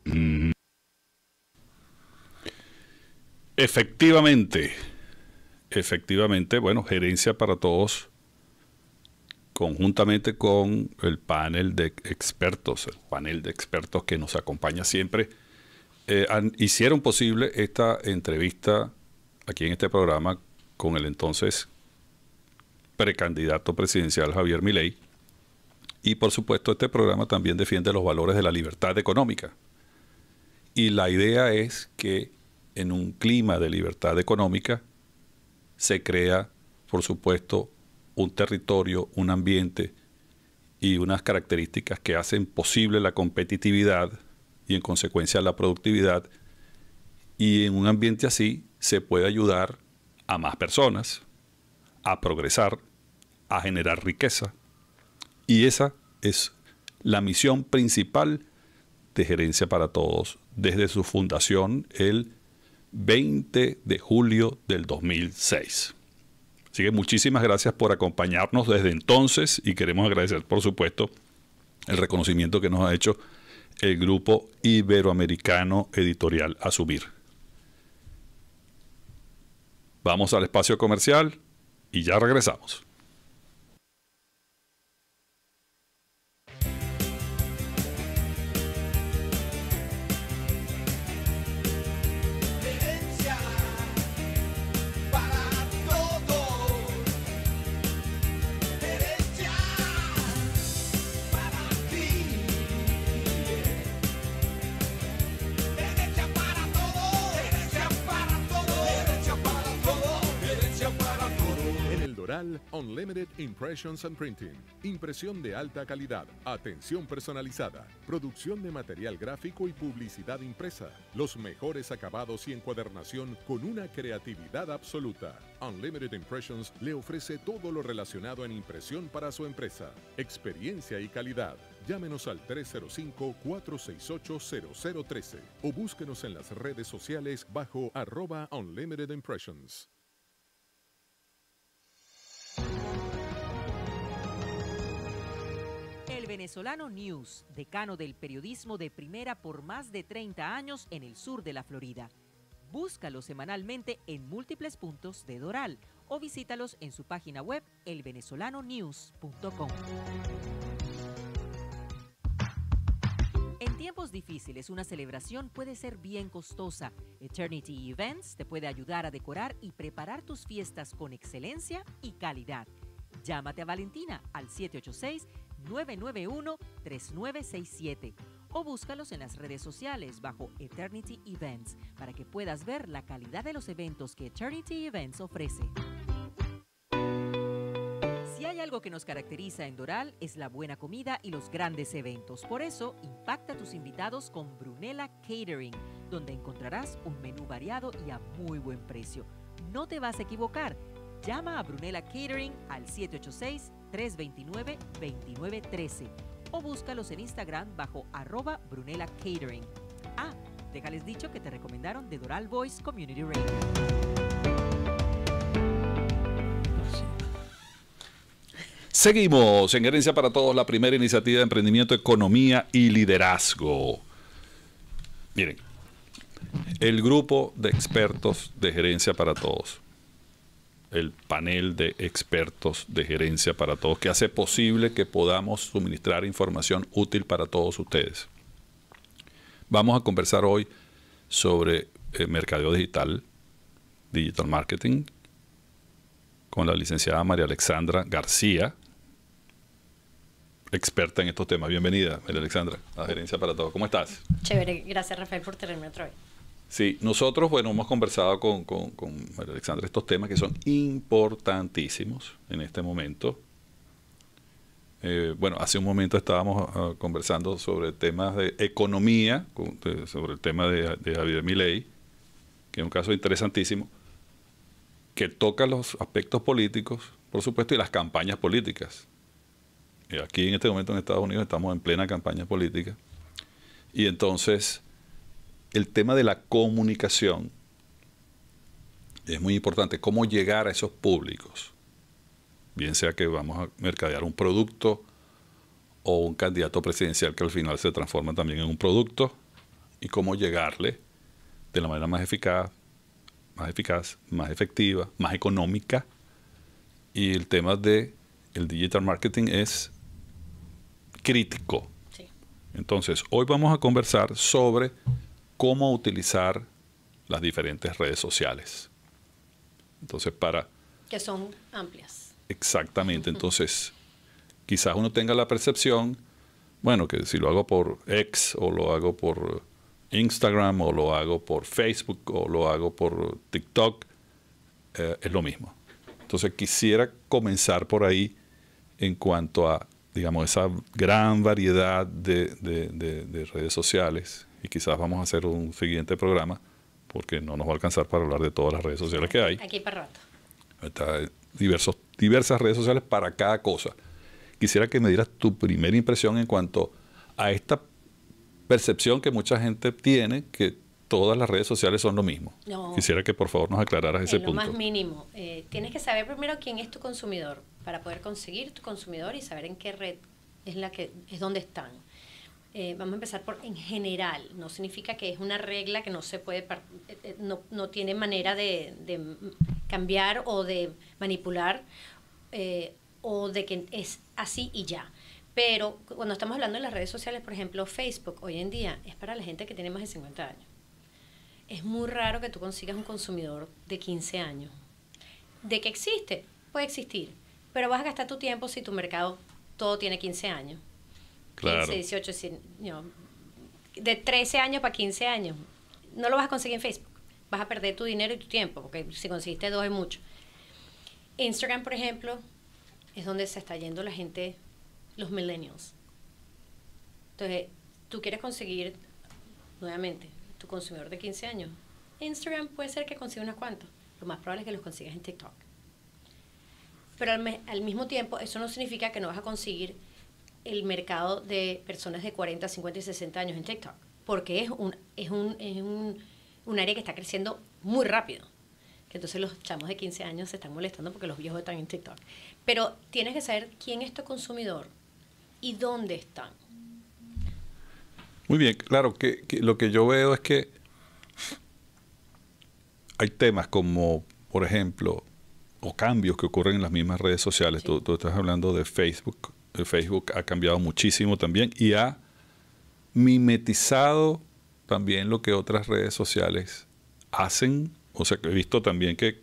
Efectivamente, efectivamente, bueno, Gerencia para Todos, conjuntamente con el panel de expertos, el panel de expertos que nos acompaña siempre, Eh, han, hicieron posible esta entrevista aquí en este programa con el entonces precandidato presidencial Javier Milei, y por supuesto este programa también defiende los valores de la libertad económica, y la idea es que en un clima de libertad económica se crea, por supuesto, un territorio, un ambiente y unas características que hacen posible la competitividad y en consecuencia la productividad, y en un ambiente así se puede ayudar a más personas a progresar, a generar riqueza, y esa es la misión principal de Gerencia para Todos desde su fundación el veinte de julio del dos mil seis. Así que muchísimas gracias por acompañarnos desde entonces, y queremos agradecer, por supuesto, el reconocimiento que nos ha hecho el Grupo Iberoamericano Editorial Asumir. Vamos al espacio comercial y ya regresamos. Unlimited Impressions and Printing. Impresión de alta calidad, atención personalizada, producción de material gráfico y publicidad impresa. Los mejores acabados y encuadernación con una creatividad absoluta. Unlimited Impressions le ofrece todo lo relacionado en impresión para su empresa. Experiencia y calidad. Llámenos al tres cero cinco, cuatro seis ocho, cero cero uno tres o búsquenos en las redes sociales bajo arroba Unlimited Impressions. El Venezolano News, decano del periodismo de primera por más de treinta años en el sur de la Florida. Búscalo semanalmente en múltiples puntos de Doral o visítalos en su página web el venezolano news punto com. En tiempos difíciles, una celebración puede ser bien costosa. Eternity Events te puede ayudar a decorar y preparar tus fiestas con excelencia y calidad. Llámate a Valentina al siete ocho seis, nueve nueve uno, tres nueve seis siete o búscalos en las redes sociales bajo Eternity Events para que puedas ver la calidad de los eventos que Eternity Events ofrece. Si hay algo que nos caracteriza en Doral es la buena comida y los grandes eventos. Por eso, impacta a tus invitados con Brunella Catering, donde encontrarás un menú variado y a muy buen precio. No te vas a equivocar. Llama a Brunella Catering al siete ocho seis, tres dos nueve, dos nueve uno tres o búscalos en Instagram bajo arroba Brunella Catering. Ah, déjales dicho que te recomendaron de Doral Voice Community Radio. Seguimos en Gerencia para Todos, la primera iniciativa de emprendimiento, economía y liderazgo. Miren, el grupo de expertos de Gerencia para Todos, el panel de expertos de Gerencia para Todos, que hace posible que podamos suministrar información útil para todos ustedes. Vamos a conversar hoy sobre eh, mercadeo digital, digital marketing, con la licenciada María Alexandra García, experta en estos temas. Bienvenida, María Alexandra, a Gerencia para Todos. ¿Cómo estás? Chévere, gracias Rafael por tenerme otra vez. Sí, nosotros, bueno, hemos conversado con, con, con María Alexandra estos temas que son importantísimos en este momento. Eh, bueno, hace un momento estábamos uh, conversando sobre temas de economía, con, de, sobre el tema de, de Javier Milei, que es un caso interesantísimo, que toca los aspectos políticos, por supuesto, y las campañas políticas. Y aquí en este momento en Estados Unidos estamos en plena campaña política. Y entonces, el tema de la comunicación es muy importante. Cómo llegar a esos públicos. Bien sea que vamos a mercadear un producto o un candidato presidencial que al final se transforma también en un producto. Y cómo llegarle de la manera más eficaz, más eficaz, más efectiva, más económica. Y el tema de el digital marketing es crítico. Sí. Entonces, hoy vamos a conversar sobre cómo utilizar las diferentes redes sociales. Entonces, para... Que son amplias. Exactamente. Entonces, quizás uno tenga la percepción, bueno, que si lo hago por X o lo hago por Instagram o lo hago por Facebook o lo hago por TikTok, eh, es lo mismo. Entonces, quisiera comenzar por ahí en cuanto a, digamos, esa gran variedad de, de, de, de redes sociales. Y quizás vamos a hacer un siguiente programa porque no nos va a alcanzar para hablar de todas las redes sociales que hay. Aquí para rato. Está diversos, diversas redes sociales para cada cosa. Quisiera que me dieras tu primera impresión en cuanto a esta percepción que mucha gente tiene que todas las redes sociales son lo mismo. No. Quisiera que por favor nos aclararas ese En lo punto. más mínimo. Eh, tienes que saber primero quién es tu consumidor para poder conseguir tu consumidor y saber en qué red es la que es donde están. Eh, vamos a empezar por en general. No significa que es una regla que no se puede, eh, no, no tiene manera de, de cambiar o de manipular eh, o de que es así y ya. Pero cuando estamos hablando de las redes sociales, por ejemplo, Facebook hoy en día es para la gente que tiene más de cincuenta años. Es muy raro que tú consigas un consumidor de quince años. ¿De que existe? Puede existir. Pero vas a gastar tu tiempo si tu mercado todo tiene quince años. Claro. quince, dieciocho, no, de trece años para quince años. No lo vas a conseguir en Facebook. Vas a perder tu dinero y tu tiempo, porque si conseguiste dos es mucho. Instagram, por ejemplo, es donde se está yendo la gente, los millennials. Entonces, tú quieres conseguir, nuevamente, tu consumidor de quince años. Instagram puede ser que consiga unas cuantas. Lo más probable es que los consigas en TikTok. Pero al, me, al mismo tiempo, eso no significa que no vas a conseguir el mercado de personas de cuarenta, cincuenta y sesenta años en TikTok. Porque es un, es un, es un, un área que está creciendo muy rápido. Que entonces los chamos de quince años se están molestando porque los viejos están en TikTok. Pero tienes que saber quién es tu consumidor y dónde están. Muy bien, claro, que, que lo que yo veo es que hay temas como, por ejemplo, o cambios que ocurren en las mismas redes sociales. Sí. Tú, tú estás hablando de Facebook. Facebook ha cambiado muchísimo también y ha mimetizado también lo que otras redes sociales hacen. O sea, que he visto también que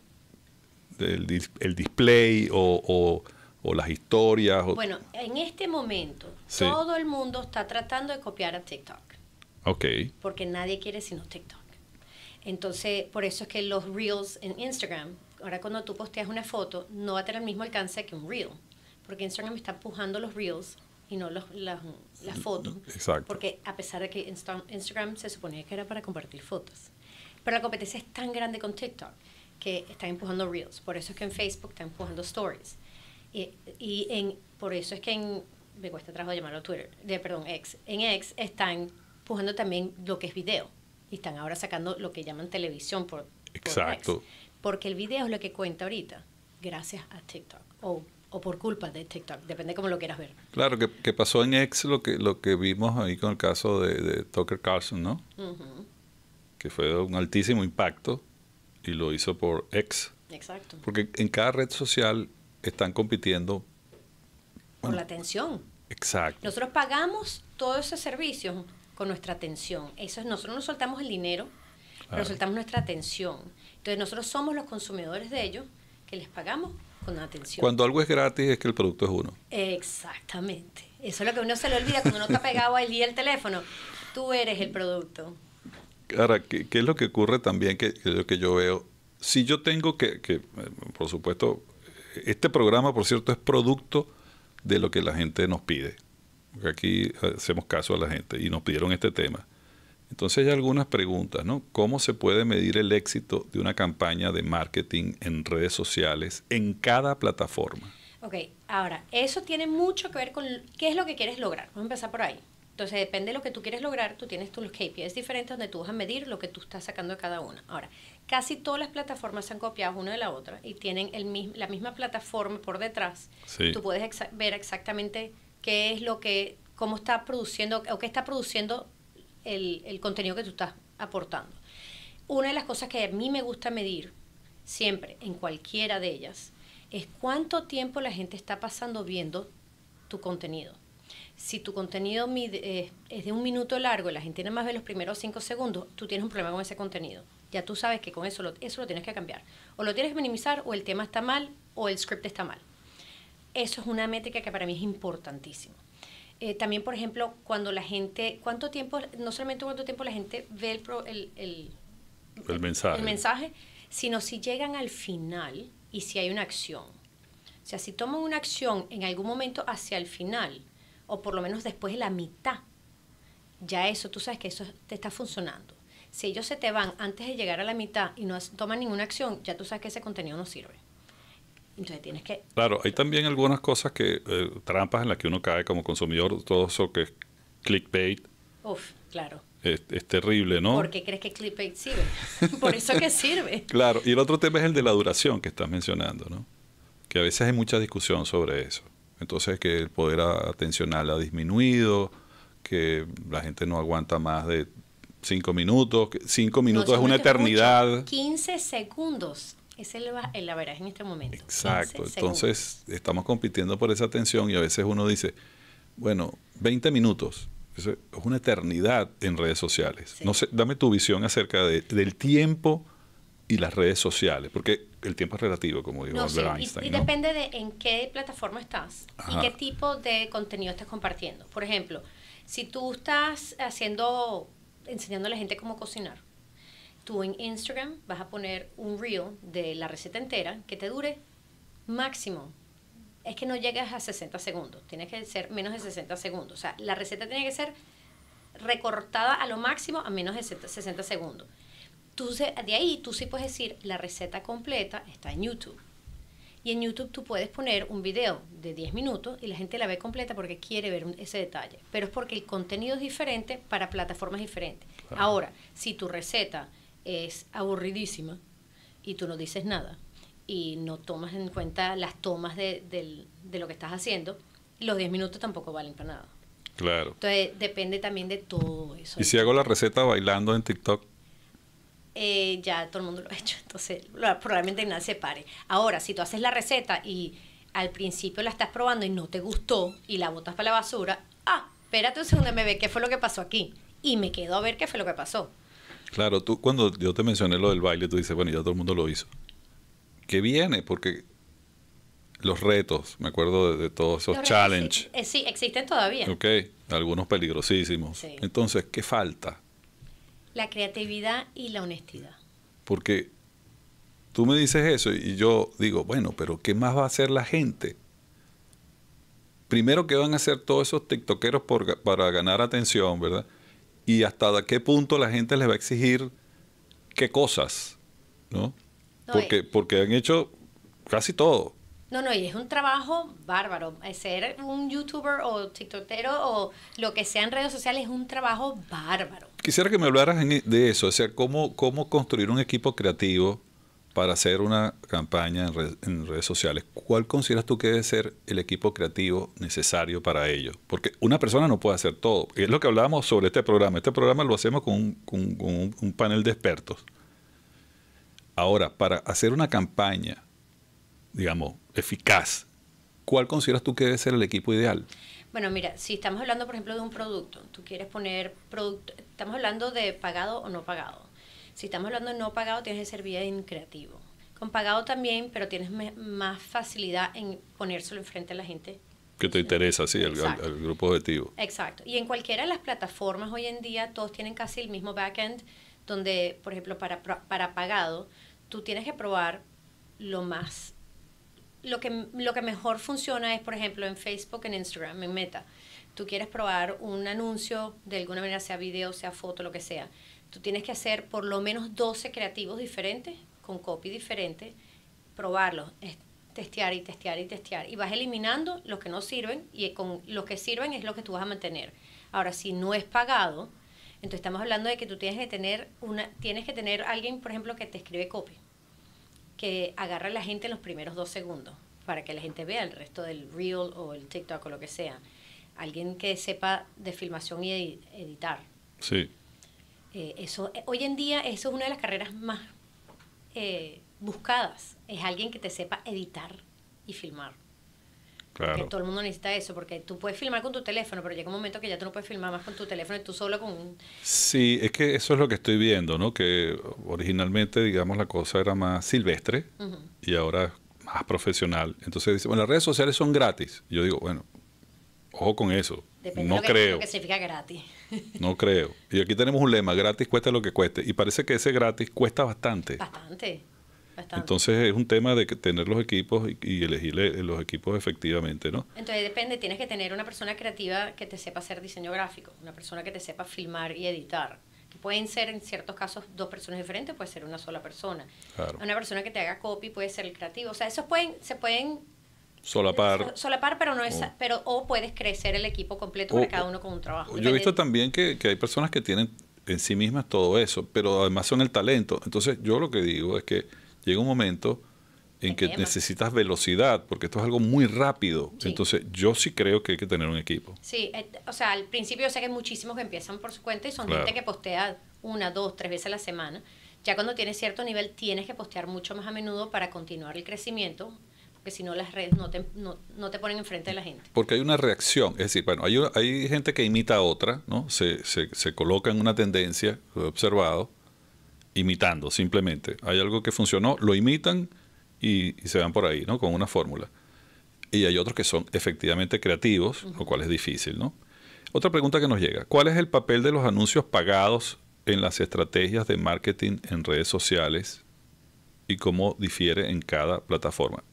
el, el display o, o, o las historias. O bueno, en este momento, sí. todo el mundo está tratando de copiar a TikTok. Ok. Porque nadie quiere sino TikTok. Entonces, por eso es que los Reels en Instagram, ahora cuando tú posteas una foto, no va a tener el mismo alcance que un Reel. Porque Instagram está empujando los Reels y no los, las, las fotos. Exacto. Porque a pesar de que Insta, Instagram se suponía que era para compartir fotos. Pero la competencia es tan grande con TikTok que están empujando Reels. Por eso es que en Facebook están empujando Stories. Y, y en, por eso es que en, me cuesta trabajo llamarlo Twitter, de, perdón, X. En X están empujando también lo que es video. Y están ahora sacando lo que llaman televisión por, Exacto. por X. Porque el video es lo que cuenta ahorita, gracias a TikTok. O, o por culpa de TikTok, depende cómo lo quieras ver. Claro, que, que pasó en X lo que, lo que vimos ahí con el caso de, de Tucker Carlson, ¿no? Uh-huh. Que fue de un altísimo impacto y lo hizo por X. Exacto. Porque en cada red social están compitiendo. Por bueno, la atención. Exacto. Nosotros pagamos todos esos servicios con nuestra atención. Eso es, nosotros no soltamos el dinero, claro. pero soltamos nuestra atención. Entonces nosotros somos los consumidores de ellos que les pagamos con atención. Cuando algo es gratis es que el producto es uno. Exactamente. Eso es lo que uno se le olvida cuando uno está pegado allí al teléfono. Tú eres el producto. Ahora, ¿qué, qué es lo que ocurre también? Que, que lo que yo veo, si yo tengo que, que, por supuesto, este programa, por cierto, es producto de lo que la gente nos pide. Porque aquí hacemos caso a la gente y nos pidieron este tema. Entonces hay algunas preguntas, ¿no? ¿Cómo se puede medir el éxito de una campaña de marketing en redes sociales en cada plataforma? Ok, ahora, eso tiene mucho que ver con qué es lo que quieres lograr. Vamos a empezar por ahí. Entonces, depende de lo que tú quieres lograr, tú tienes tus K P Is diferentes donde tú vas a medir lo que tú estás sacando de cada una. Ahora, casi todas las plataformas se han copiado una de la otra y tienen el mismo, la misma plataforma por detrás. Sí. Tú puedes exa- ver exactamente qué es lo que, cómo está produciendo o qué está produciendo el, el contenido que tú estás aportando. Una de las cosas que a mí me gusta medir siempre en cualquiera de ellas es cuánto tiempo la gente está pasando viendo tu contenido. Si tu contenido mide, eh, es de un minuto largo y la gente nada más ve los primeros cinco segundos, tú tienes un problema con ese contenido. Ya tú sabes que con eso lo, eso lo tienes que cambiar. O lo tienes que minimizar, o el tema está mal, o el script está mal. Eso es una métrica que para mí es importantísima. Eh, también, por ejemplo, cuando la gente, cuánto tiempo, no solamente cuánto tiempo la gente ve el, pro, el, el, el, mensaje. el mensaje, sino si llegan al final y si hay una acción. O sea, si toman una acción en algún momento hacia el final, o por lo menos después de la mitad, ya eso, tú sabes que eso te está funcionando. Si ellos se te van antes de llegar a la mitad y no toman ninguna acción, ya tú sabes que ese contenido no sirve. Entonces tienes que... Claro, hay también algunas cosas que, eh, trampas en las que uno cae como consumidor, todo eso que es clickbait. Uf, claro. Es, es terrible, ¿no? ¿Por qué crees que clickbait sirve? Por eso que sirve. Claro, y el otro tema es el de la duración que estás mencionando, ¿no? Que a veces hay mucha discusión sobre eso. Entonces, que el poder atencional ha disminuido, que la gente no aguanta más de cinco minutos. Que cinco minutos no, es una eternidad. Mucho. quince segundos es el, el average en este momento. Exacto. Entonces, estamos compitiendo por esa atención y a veces uno dice, bueno, veinte minutos. Eso es una eternidad en redes sociales. Sí. No sé, dame tu visión acerca de, del tiempo y las redes sociales, porque el tiempo es relativo, como dijo no, Albert sí, Einstein. Y, y ¿no? depende de en qué plataforma estás. Ajá. Y qué tipo de contenido estás compartiendo. Por ejemplo, si tú estás haciendo, enseñando a la gente cómo cocinar, tú en Instagram vas a poner un reel de la receta entera que te dure máximo es que no llegas a sesenta segundos, tienes que ser menos de sesenta segundos. O sea, la receta tiene que ser recortada a lo máximo a menos de sesenta segundos. Tú, de ahí tú sí puedes decir, la receta completa está en YouTube. Y en YouTube tú puedes poner un video de diez minutos y la gente la ve completa porque quiere ver ese detalle. Pero es porque el contenido es diferente para plataformas diferentes. Claro. Ahora, si tu receta es aburridísima y tú no dices nada y no tomas en cuenta las tomas de, de, de lo que estás haciendo, los diez minutos tampoco valen para nada. Claro. Entonces depende también de todo eso. ¿Y si hago la receta bailando en TikTok? Eh, ya todo el mundo lo ha hecho, entonces probablemente nadie se pare. Ahora, si tú haces la receta y al principio la estás probando y no te gustó y la botas para la basura, ah, espérate un segundo, me ve qué fue lo que pasó aquí. Y me quedo a ver qué fue lo que pasó. Claro, tú cuando yo te mencioné lo del baile, tú dices, bueno, ya todo el mundo lo hizo. ¿Qué viene? Porque los retos, me acuerdo de, de todos esos challenges. Sí, eh, sí, existen todavía. Ok, algunos peligrosísimos. Sí. Entonces, ¿qué falta? La creatividad y la honestidad. Porque tú me dices eso y yo digo, bueno, pero ¿qué más va a hacer la gente? Primero, ¿qué van a hacer todos esos tiktokeros por, para ganar atención, verdad? Y hasta qué punto la gente les va a exigir qué cosas, ¿no? no porque, porque han hecho casi todo. No, no, y es un trabajo bárbaro. Ser un youtuber o tiktokero o lo que sea en redes sociales es un trabajo bárbaro. Quisiera que me hablaras de eso, o sea, cómo, cómo construir un equipo creativo para hacer una campaña en, red, en redes sociales. ¿Cuál consideras tú que debe ser el equipo creativo necesario para ello? Porque una persona no puede hacer todo. Es lo que hablábamos sobre este programa. Este programa lo hacemos con un, con, con un, un panel de expertos. Ahora, para hacer una campaña, digamos, eficaz, ¿cuál consideras tú que debe ser el equipo ideal? Bueno, mira, si estamos hablando, por ejemplo, de un producto, tú quieres poner producto, estamos hablando de pagado o no pagado. Si estamos hablando de no pagado, tienes que ser bien creativo. Con pagado también, pero tienes me, más facilidad en ponérselo enfrente a la gente. Que te interesa, sí, al, al, al grupo objetivo. Exacto. Y en cualquiera de las plataformas hoy en día, todos tienen casi el mismo backend, donde, por ejemplo, para, para pagado, tú tienes que probar lo más... Lo que, lo que mejor funciona es, por ejemplo, en Facebook, en Instagram, en Meta. Tú quieres probar un anuncio de alguna manera, sea video, sea foto, lo que sea. Tú tienes que hacer por lo menos doce creativos diferentes, con copy diferente, probarlos, testear y testear y testear. Y vas eliminando los que no sirven y con los que sirven es lo que tú vas a mantener. Ahora, si no es pagado, entonces estamos hablando de que tú tienes que tener, una, tienes que tener alguien, por ejemplo, que te escribe copy, que agarra a la gente en los primeros dos segundos para que la gente vea el resto del reel o el TikTok o lo que sea. Alguien que sepa de filmación y ed editar. Sí. Eh, eso, eh, hoy en día eso es una de las carreras más eh, buscadas. Es alguien que te sepa editar y filmar. Claro. Porque todo el mundo necesita eso, porque tú puedes filmar con tu teléfono, pero llega un momento que ya tú no puedes filmar más con tu teléfono y tú solo con un... Sí, es que eso es lo que estoy viendo, ¿no? Que originalmente, digamos, la cosa era más silvestre uh-huh. y ahora más profesional. Entonces dice, bueno, las redes sociales son gratis. Y yo digo, bueno, ojo con eso. Depende no de lo que, creo. lo que significa gratis. No creo. Y aquí tenemos un lema, gratis cuesta lo que cueste. Y parece que ese gratis cuesta bastante. Bastante. Bastante. Entonces es un tema de que tener los equipos y, y elegir los equipos efectivamente, ¿no? Entonces depende, tienes que tener una persona creativa que te sepa hacer diseño gráfico, una persona que te sepa filmar y editar, que pueden ser en ciertos casos dos personas diferentes, puede ser una sola persona. Claro. Una persona que te haga copy puede ser el creativo, o sea, esos pueden, se pueden solapar, solapar pero no es, o, pero o puedes crecer el equipo completo o, para cada uno con un trabajo. Yo depende. he visto también que, que hay personas que tienen en sí mismas todo eso, pero además son el talento. Entonces yo lo que digo es que llega un momento en que necesitas velocidad, porque esto es algo muy rápido. Sí. Entonces, yo sí creo que hay que tener un equipo. Sí, eh, o sea, al principio yo sé que hay muchísimos que empiezan por su cuenta y son claro. gente que postea una, dos, tres veces a la semana. Ya cuando tienes cierto nivel, tienes que postear mucho más a menudo para continuar el crecimiento, porque si no las redes no te, no, no te ponen enfrente de la gente. Porque hay una reacción, es decir, bueno, hay, hay gente que imita a otra, ¿no? Se, se, se coloca en una tendencia, lo he observado, imitando simplemente. Hay algo que funcionó, lo imitan, Y, y se van por ahí, ¿no? Con una fórmula. Y hay otros que son efectivamente creativos, uh-huh. lo cual es difícil, ¿no? Otra pregunta que nos llega. ¿Cuál es el papel de los anuncios pagados en las estrategias de marketing en redes sociales y cómo difiere en cada plataforma?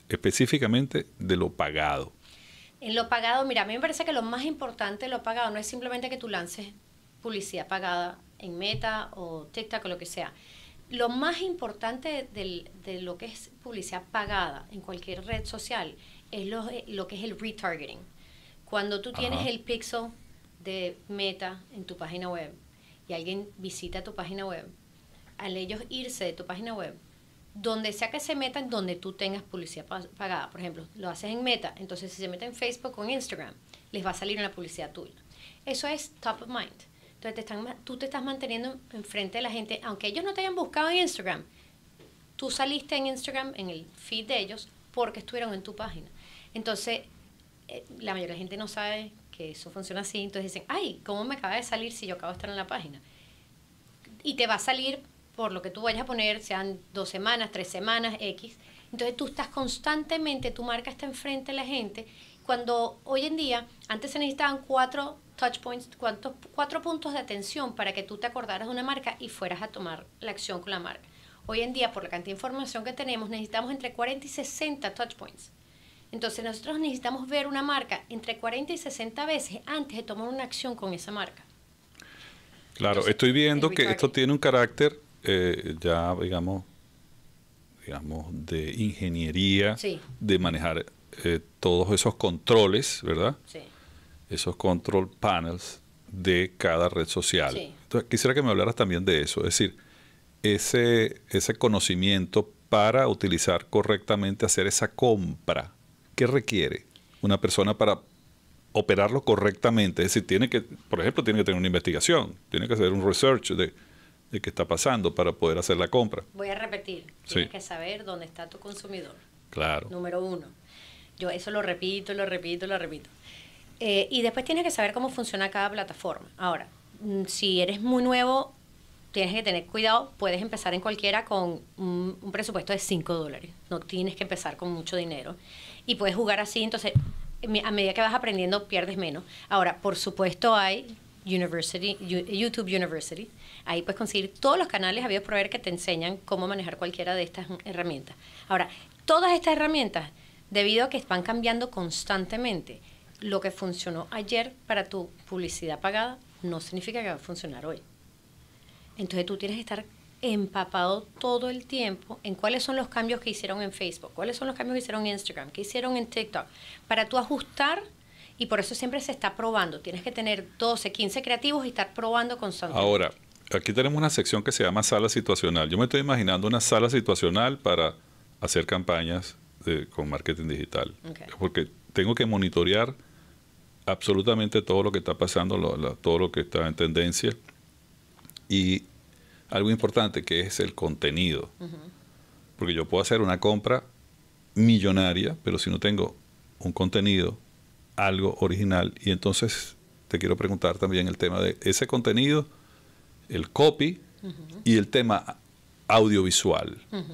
específicamente de lo pagado. En lo pagado, mira, a mí me parece que lo más importante de lo pagado no es simplemente que tú lances publicidad pagada en Meta o TikTok o lo que sea. Lo más importante de, de lo que es publicidad pagada en cualquier red social es lo, lo que es el retargeting. Cuando tú tienes Ajá. el pixel de Meta en tu página web y alguien visita tu página web, al ellos irse de tu página web, donde sea que se metan, donde tú tengas publicidad pagada, por ejemplo, lo haces en Meta, entonces si se meten en Facebook o en Instagram, les va a salir una publicidad tuya. Eso es top of mind. Entonces te están, tú te estás manteniendo enfrente de la gente, aunque ellos no te hayan buscado en Instagram, tú saliste en Instagram, en el feed de ellos, porque estuvieron en tu página. Entonces, eh, la mayoría de la gente no sabe que eso funciona así, entonces dicen, ay, ¿cómo me acaba de salir si yo acabo de estar en la página? Y te va a salir por lo que tú vayas a poner, sean dos semanas, tres semanas, X. Entonces tú estás constantemente, tu marca está enfrente de la gente. Cuando hoy en día, antes se necesitaban cuatro touch points, cuatro, cuatro puntos de atención para que tú te acordaras de una marca y fueras a tomar la acción con la marca. Hoy en día, por la cantidad de información que tenemos, necesitamos entre cuarenta y sesenta touch points. Entonces nosotros necesitamos ver una marca entre cuarenta y sesenta veces antes de tomar una acción con esa marca. Claro, Entonces, estoy viendo que esto tiene un carácter eh, ya, digamos, digamos, de ingeniería, sí. de manejar eh, todos esos controles, ¿verdad? Sí. Esos control panels de cada red social. Sí. Entonces, quisiera que me hablaras también de eso, es decir, ese, ese conocimiento para utilizar correctamente, hacer esa compra. ¿Qué requiere una persona para operarlo correctamente? Es decir, tiene que, por ejemplo, tiene que tener una investigación, tiene que hacer un research de, de qué está pasando para poder hacer la compra. Voy a repetir, tienes sí. que saber dónde está tu consumidor. Claro. Número uno. Yo eso lo repito, lo repito, lo repito. Eh, y después tienes que saber cómo funciona cada plataforma. Ahora, si eres muy nuevo, tienes que tener cuidado, puedes empezar en cualquiera con un, un presupuesto de cinco dólares. No tienes que empezar con mucho dinero. Y puedes jugar así, entonces a medida que vas aprendiendo pierdes menos. Ahora, por supuesto hay University, YouTube University. Ahí puedes conseguir todos los canales habidos por ver que te enseñan cómo manejar cualquiera de estas herramientas. Ahora, todas estas herramientas, debido a que van cambiando constantemente, lo que funcionó ayer para tu publicidad pagada no significa que va a funcionar hoy. Entonces tú tienes que estar empapado todo el tiempo en cuáles son los cambios que hicieron en Facebook, cuáles son los cambios que hicieron en Instagram, que hicieron en TikTok, para tú ajustar, y por eso siempre se está probando. Tienes que tener doce, quince creativos y estar probando constantemente. Ahora, aquí tenemos una sección que se llama sala situacional. Yo me estoy imaginando una sala situacional para hacer campañas de, con marketing digital. Okay. Porque tengo que monitorear absolutamente todo lo que está pasando, lo, lo, todo lo que está en tendencia. Y algo importante que es el contenido. Uh-huh. Porque yo puedo hacer una compra millonaria, pero si no tengo un contenido, algo original. Y entonces te quiero preguntar también el tema de ese contenido, el copy uh-huh. y el tema audiovisual. Uh-huh.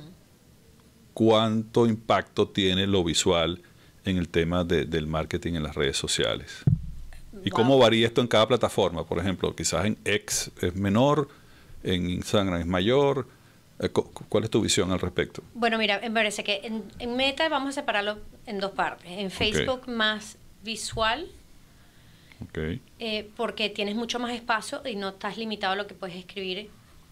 ¿Cuánto impacto tiene lo visual en el tema de, del marketing en las redes sociales? ¿Y wow. cómo varía esto en cada plataforma? Por ejemplo, quizás en X es menor, en Instagram es mayor. ¿Cuál es tu visión al respecto? Bueno, mira, me parece que en, en Meta vamos a separarlo en dos partes. En Facebook okay. más visual, okay. eh, porque tienes mucho más espacio y no estás limitado a lo que puedes escribir.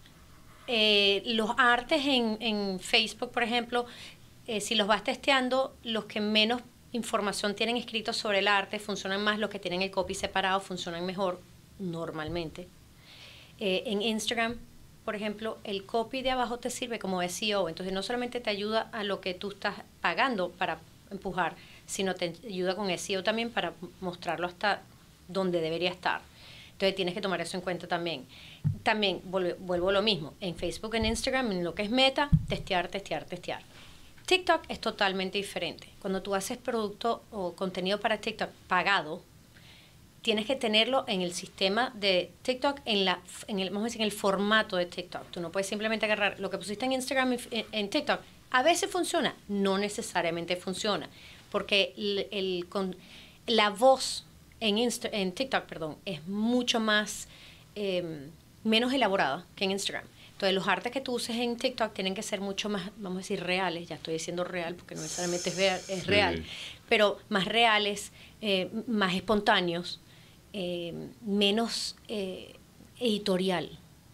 Eh, los artes en, en Facebook, por ejemplo, eh, si los vas testeando, los que menos información tienen escrito sobre el arte funcionan más, los que tienen el copy separado funcionan mejor normalmente. Eh, en Instagram, por ejemplo, el copy de abajo te sirve como S E O, entonces no solamente te ayuda a lo que tú estás pagando para empujar, sino te ayuda con S E O también para mostrarlo hasta donde debería estar. Entonces tienes que tomar eso en cuenta también. También vuelvo, vuelvo a lo mismo, en Facebook, en Instagram, en lo que es Meta, testear, testear, testear. TikTok es totalmente diferente. Cuando tú haces producto o contenido para TikTok pagado, tienes que tenerlo en el sistema de TikTok, en, la, en, el, vamos a decir, en el formato de TikTok. Tú no puedes simplemente agarrar lo que pusiste en Instagram en, en TikTok. A veces funciona, no necesariamente funciona, porque el, el, con, la voz en, Insta, en TikTok perdón, es mucho más, eh, menos elaborada que en Instagram. Entonces, los artes que tú uses en TikTok tienen que ser mucho más, vamos a decir, reales. Ya estoy diciendo real porque no necesariamente es, real, es Sí. real, pero más reales, eh, más espontáneos, eh, menos eh, editorial.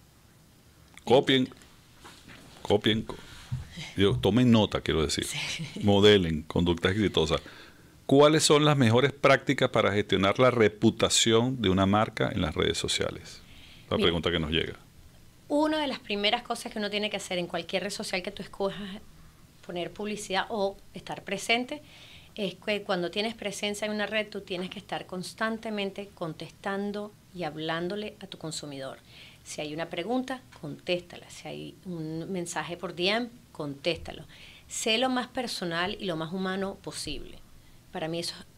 Copien, copien, co- yo, tomen nota, quiero decir. Modelen conductas exitosas. ¿Cuáles son las mejores prácticas para gestionar la reputación de una marca en las redes sociales? La Mira. pregunta que nos llega. Una de las primeras cosas que uno tiene que hacer en cualquier red social que tú escojas, poner publicidad o estar presente, es que cuando tienes presencia en una red, tú tienes que estar constantemente contestando y hablándole a tu consumidor. Si hay una pregunta, contéstala. Si hay un mensaje por D M, contéstalo. Sé lo más personal y lo más humano posible. Para mí eso es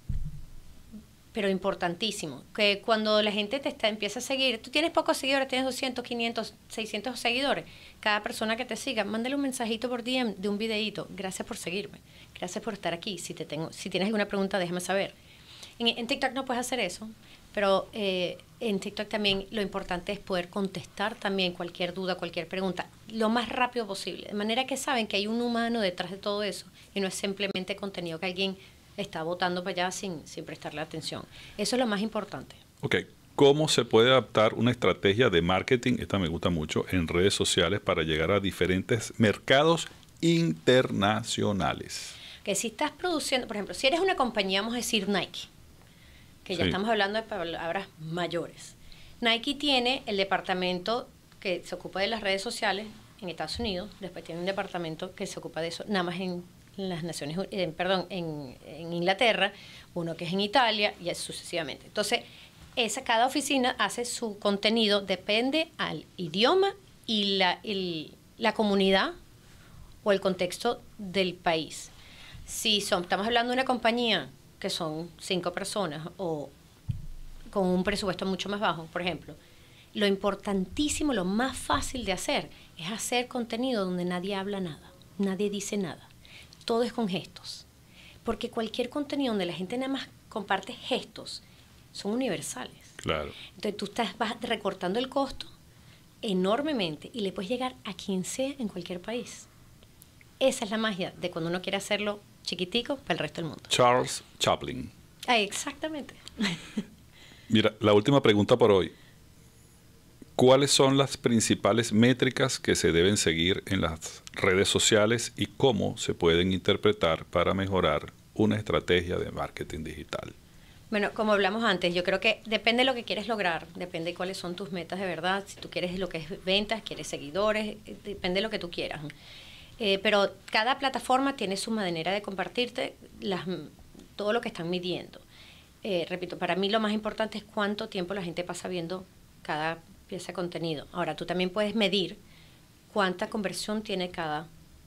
pero importantísimo, que cuando la gente te está, empieza a seguir, tú tienes pocos seguidores, tienes doscientos, quinientos, seiscientos seguidores, cada persona que te siga, mándale un mensajito por D M de un videíto, gracias por seguirme, gracias por estar aquí, si te tengo, si tienes alguna pregunta déjame saber. En, en TikTok no puedes hacer eso, pero eh, en TikTok también lo importante es poder contestar también cualquier duda, cualquier pregunta, lo más rápido posible, de manera que saben que hay un humano detrás de todo eso y no es simplemente contenido que alguien está votando para allá sin, sin prestarle atención. Eso es lo más importante. Ok, ¿cómo se puede adaptar una estrategia de marketing, esta me gusta mucho, en redes sociales para llegar a diferentes mercados internacionales? Que si estás produciendo, por ejemplo, si eres una compañía, vamos a decir Nike, que ya Sí. estamos hablando de palabras mayores. Nike tiene el departamento que se ocupa de las redes sociales en Estados Unidos, después tiene un departamento que se ocupa de eso, nada más en las Naciones, eh, perdón, en, en Inglaterra, uno que es en Italia y así sucesivamente. Entonces, esa, cada oficina hace su contenido, depende al idioma y la, el, la comunidad o el contexto del país. Si son, estamos hablando de una compañía que son cinco personas o con un presupuesto mucho más bajo, por ejemplo, lo importantísimo, lo más fácil de hacer es hacer contenido donde nadie habla nada, nadie dice nada. Todo es con gestos. Porque cualquier contenido donde la gente nada más comparte gestos son universales. Claro. Entonces tú estás, vas recortando el costo enormemente y le puedes llegar a quien sea en cualquier país. Esa es la magia de cuando uno quiere hacerlo chiquitico para el resto del mundo. Charles Chaplin. Ah, exactamente. Mira, la última pregunta por hoy. ¿Cuáles son las principales métricas que se deben seguir en las redes sociales y cómo se pueden interpretar para mejorar una estrategia de marketing digital? Bueno, como hablamos antes, yo creo que depende de lo que quieres lograr, depende de cuáles son tus metas de verdad, si tú quieres lo que es ventas, quieres seguidores, depende de lo que tú quieras. Eh, pero cada plataforma tiene su manera de compartirte las, todo lo que están midiendo. Eh, repito, para mí lo más importante es cuánto tiempo la gente pasa viendo cada pieza de contenido. Ahora, tú también puedes medir cuánta conversión tiene cada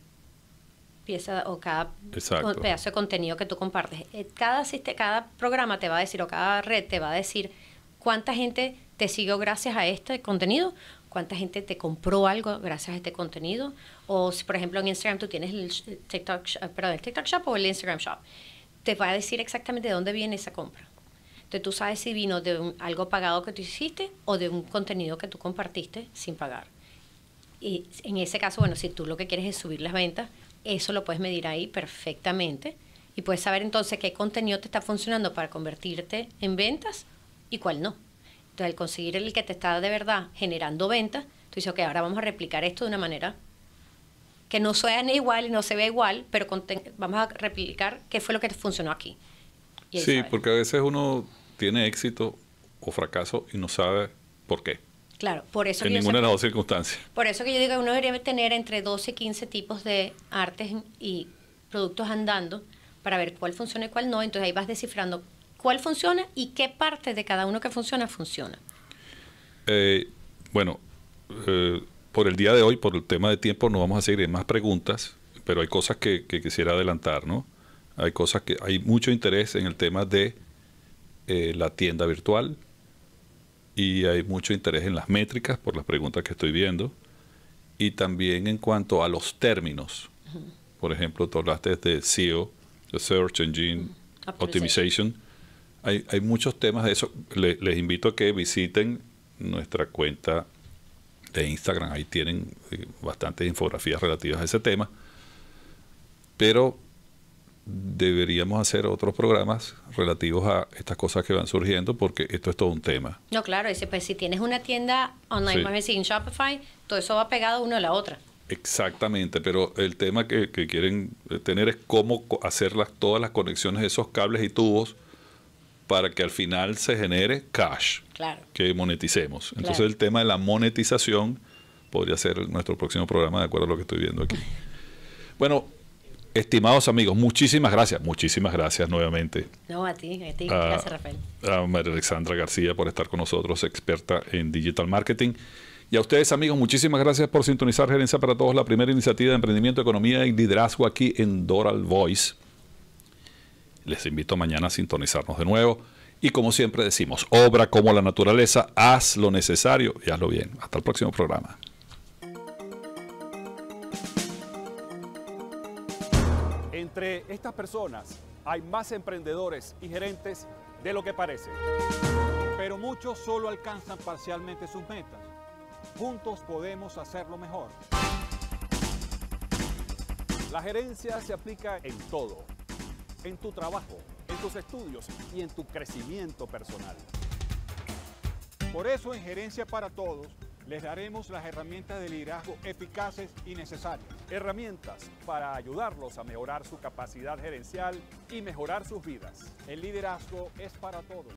pieza o cada Exacto. pedazo de contenido que tú compartes. Eh, Cada, siste- cada programa te va a decir, o cada red te va a decir cuánta gente te siguió gracias a este contenido, cuánta gente te compró algo gracias a este contenido, o si por ejemplo en Instagram tú tienes el sh- TikTok, sh- perdón, el TikTok Shop o el Instagram Shop, te va a decir exactamente de dónde viene esa compra. Entonces tú sabes si vino de un- algo pagado que tú hiciste o de un contenido que tú compartiste sin pagar. Y en ese caso, bueno, si tú lo que quieres es subir las ventas, eso lo puedes medir ahí perfectamente y puedes saber entonces qué contenido te está funcionando para convertirte en ventas y cuál no. Entonces, al conseguir el que te está de verdad generando ventas, tú dices, ok, ahora vamos a replicar esto de una manera que no suene igual y no se vea igual, pero conten- vamos a replicar qué fue lo que te funcionó aquí. Y ahí Sí, sabes. porque a veces uno tiene éxito o fracaso y no sabe por qué. Claro, por eso, En que yo ninguna de siempre- las dos circunstancias. por eso que yo digo que uno debería tener entre doce y quince tipos de artes y productos andando para ver cuál funciona y cuál no. Entonces ahí vas descifrando cuál funciona y qué parte de cada uno que funciona, funciona. Eh, bueno, eh, por el día de hoy, por el tema de tiempo, no vamos a seguir en más preguntas, pero hay cosas que, que quisiera adelantar, ¿no? Hay cosas que hay mucho interés en el tema de eh, la tienda virtual y hay mucho interés en las métricas por las preguntas que estoy viendo y también en cuanto a los términos. Por ejemplo, tú hablaste de S E O, de Search Engine Optimization. Hay, hay muchos temas de eso. Le- les invito a que visiten nuestra cuenta de Instagram, ahí tienen eh, bastantes infografías relativas a ese tema. Pero deberíamos hacer otros programas relativos a estas cosas que van surgiendo, porque esto es todo un tema. No, claro, ese, pues si tienes una tienda online, Sí. vamos a decir, en Shopify, todo eso va pegado uno a la otra. Exactamente, pero el tema que, que quieren tener es cómo co- hacer las, todas las conexiones de esos cables y tubos para que al final se genere cash, Claro. que moneticemos. Entonces Claro. el tema de la monetización podría ser nuestro próximo programa, de acuerdo a lo que estoy viendo aquí. Bueno, estimados amigos, muchísimas gracias, muchísimas gracias nuevamente No, a ti, a ti. Ah, Gracias, Rafael. a María Alexandra García por estar con nosotros, experta en digital marketing. Y a ustedes, amigos, muchísimas gracias por sintonizar Gerencia para Todos, la primera iniciativa de emprendimiento, economía y liderazgo aquí en Doral Voice. Les invito mañana a sintonizarnos de nuevo. Y como siempre decimos, obra como la naturaleza, haz lo necesario y hazlo bien. Hasta el próximo programa. Entre estas personas hay más emprendedores y gerentes de lo que parece. Pero muchos solo alcanzan parcialmente sus metas. Juntos podemos hacerlo mejor. La gerencia se aplica en todo. En tu trabajo, en tus estudios y en tu crecimiento personal. Por eso en Gerencia para Todos les daremos las herramientas de liderazgo eficaces y necesarias. Herramientas para ayudarlos a mejorar su capacidad gerencial y mejorar sus vidas. El liderazgo es para todos.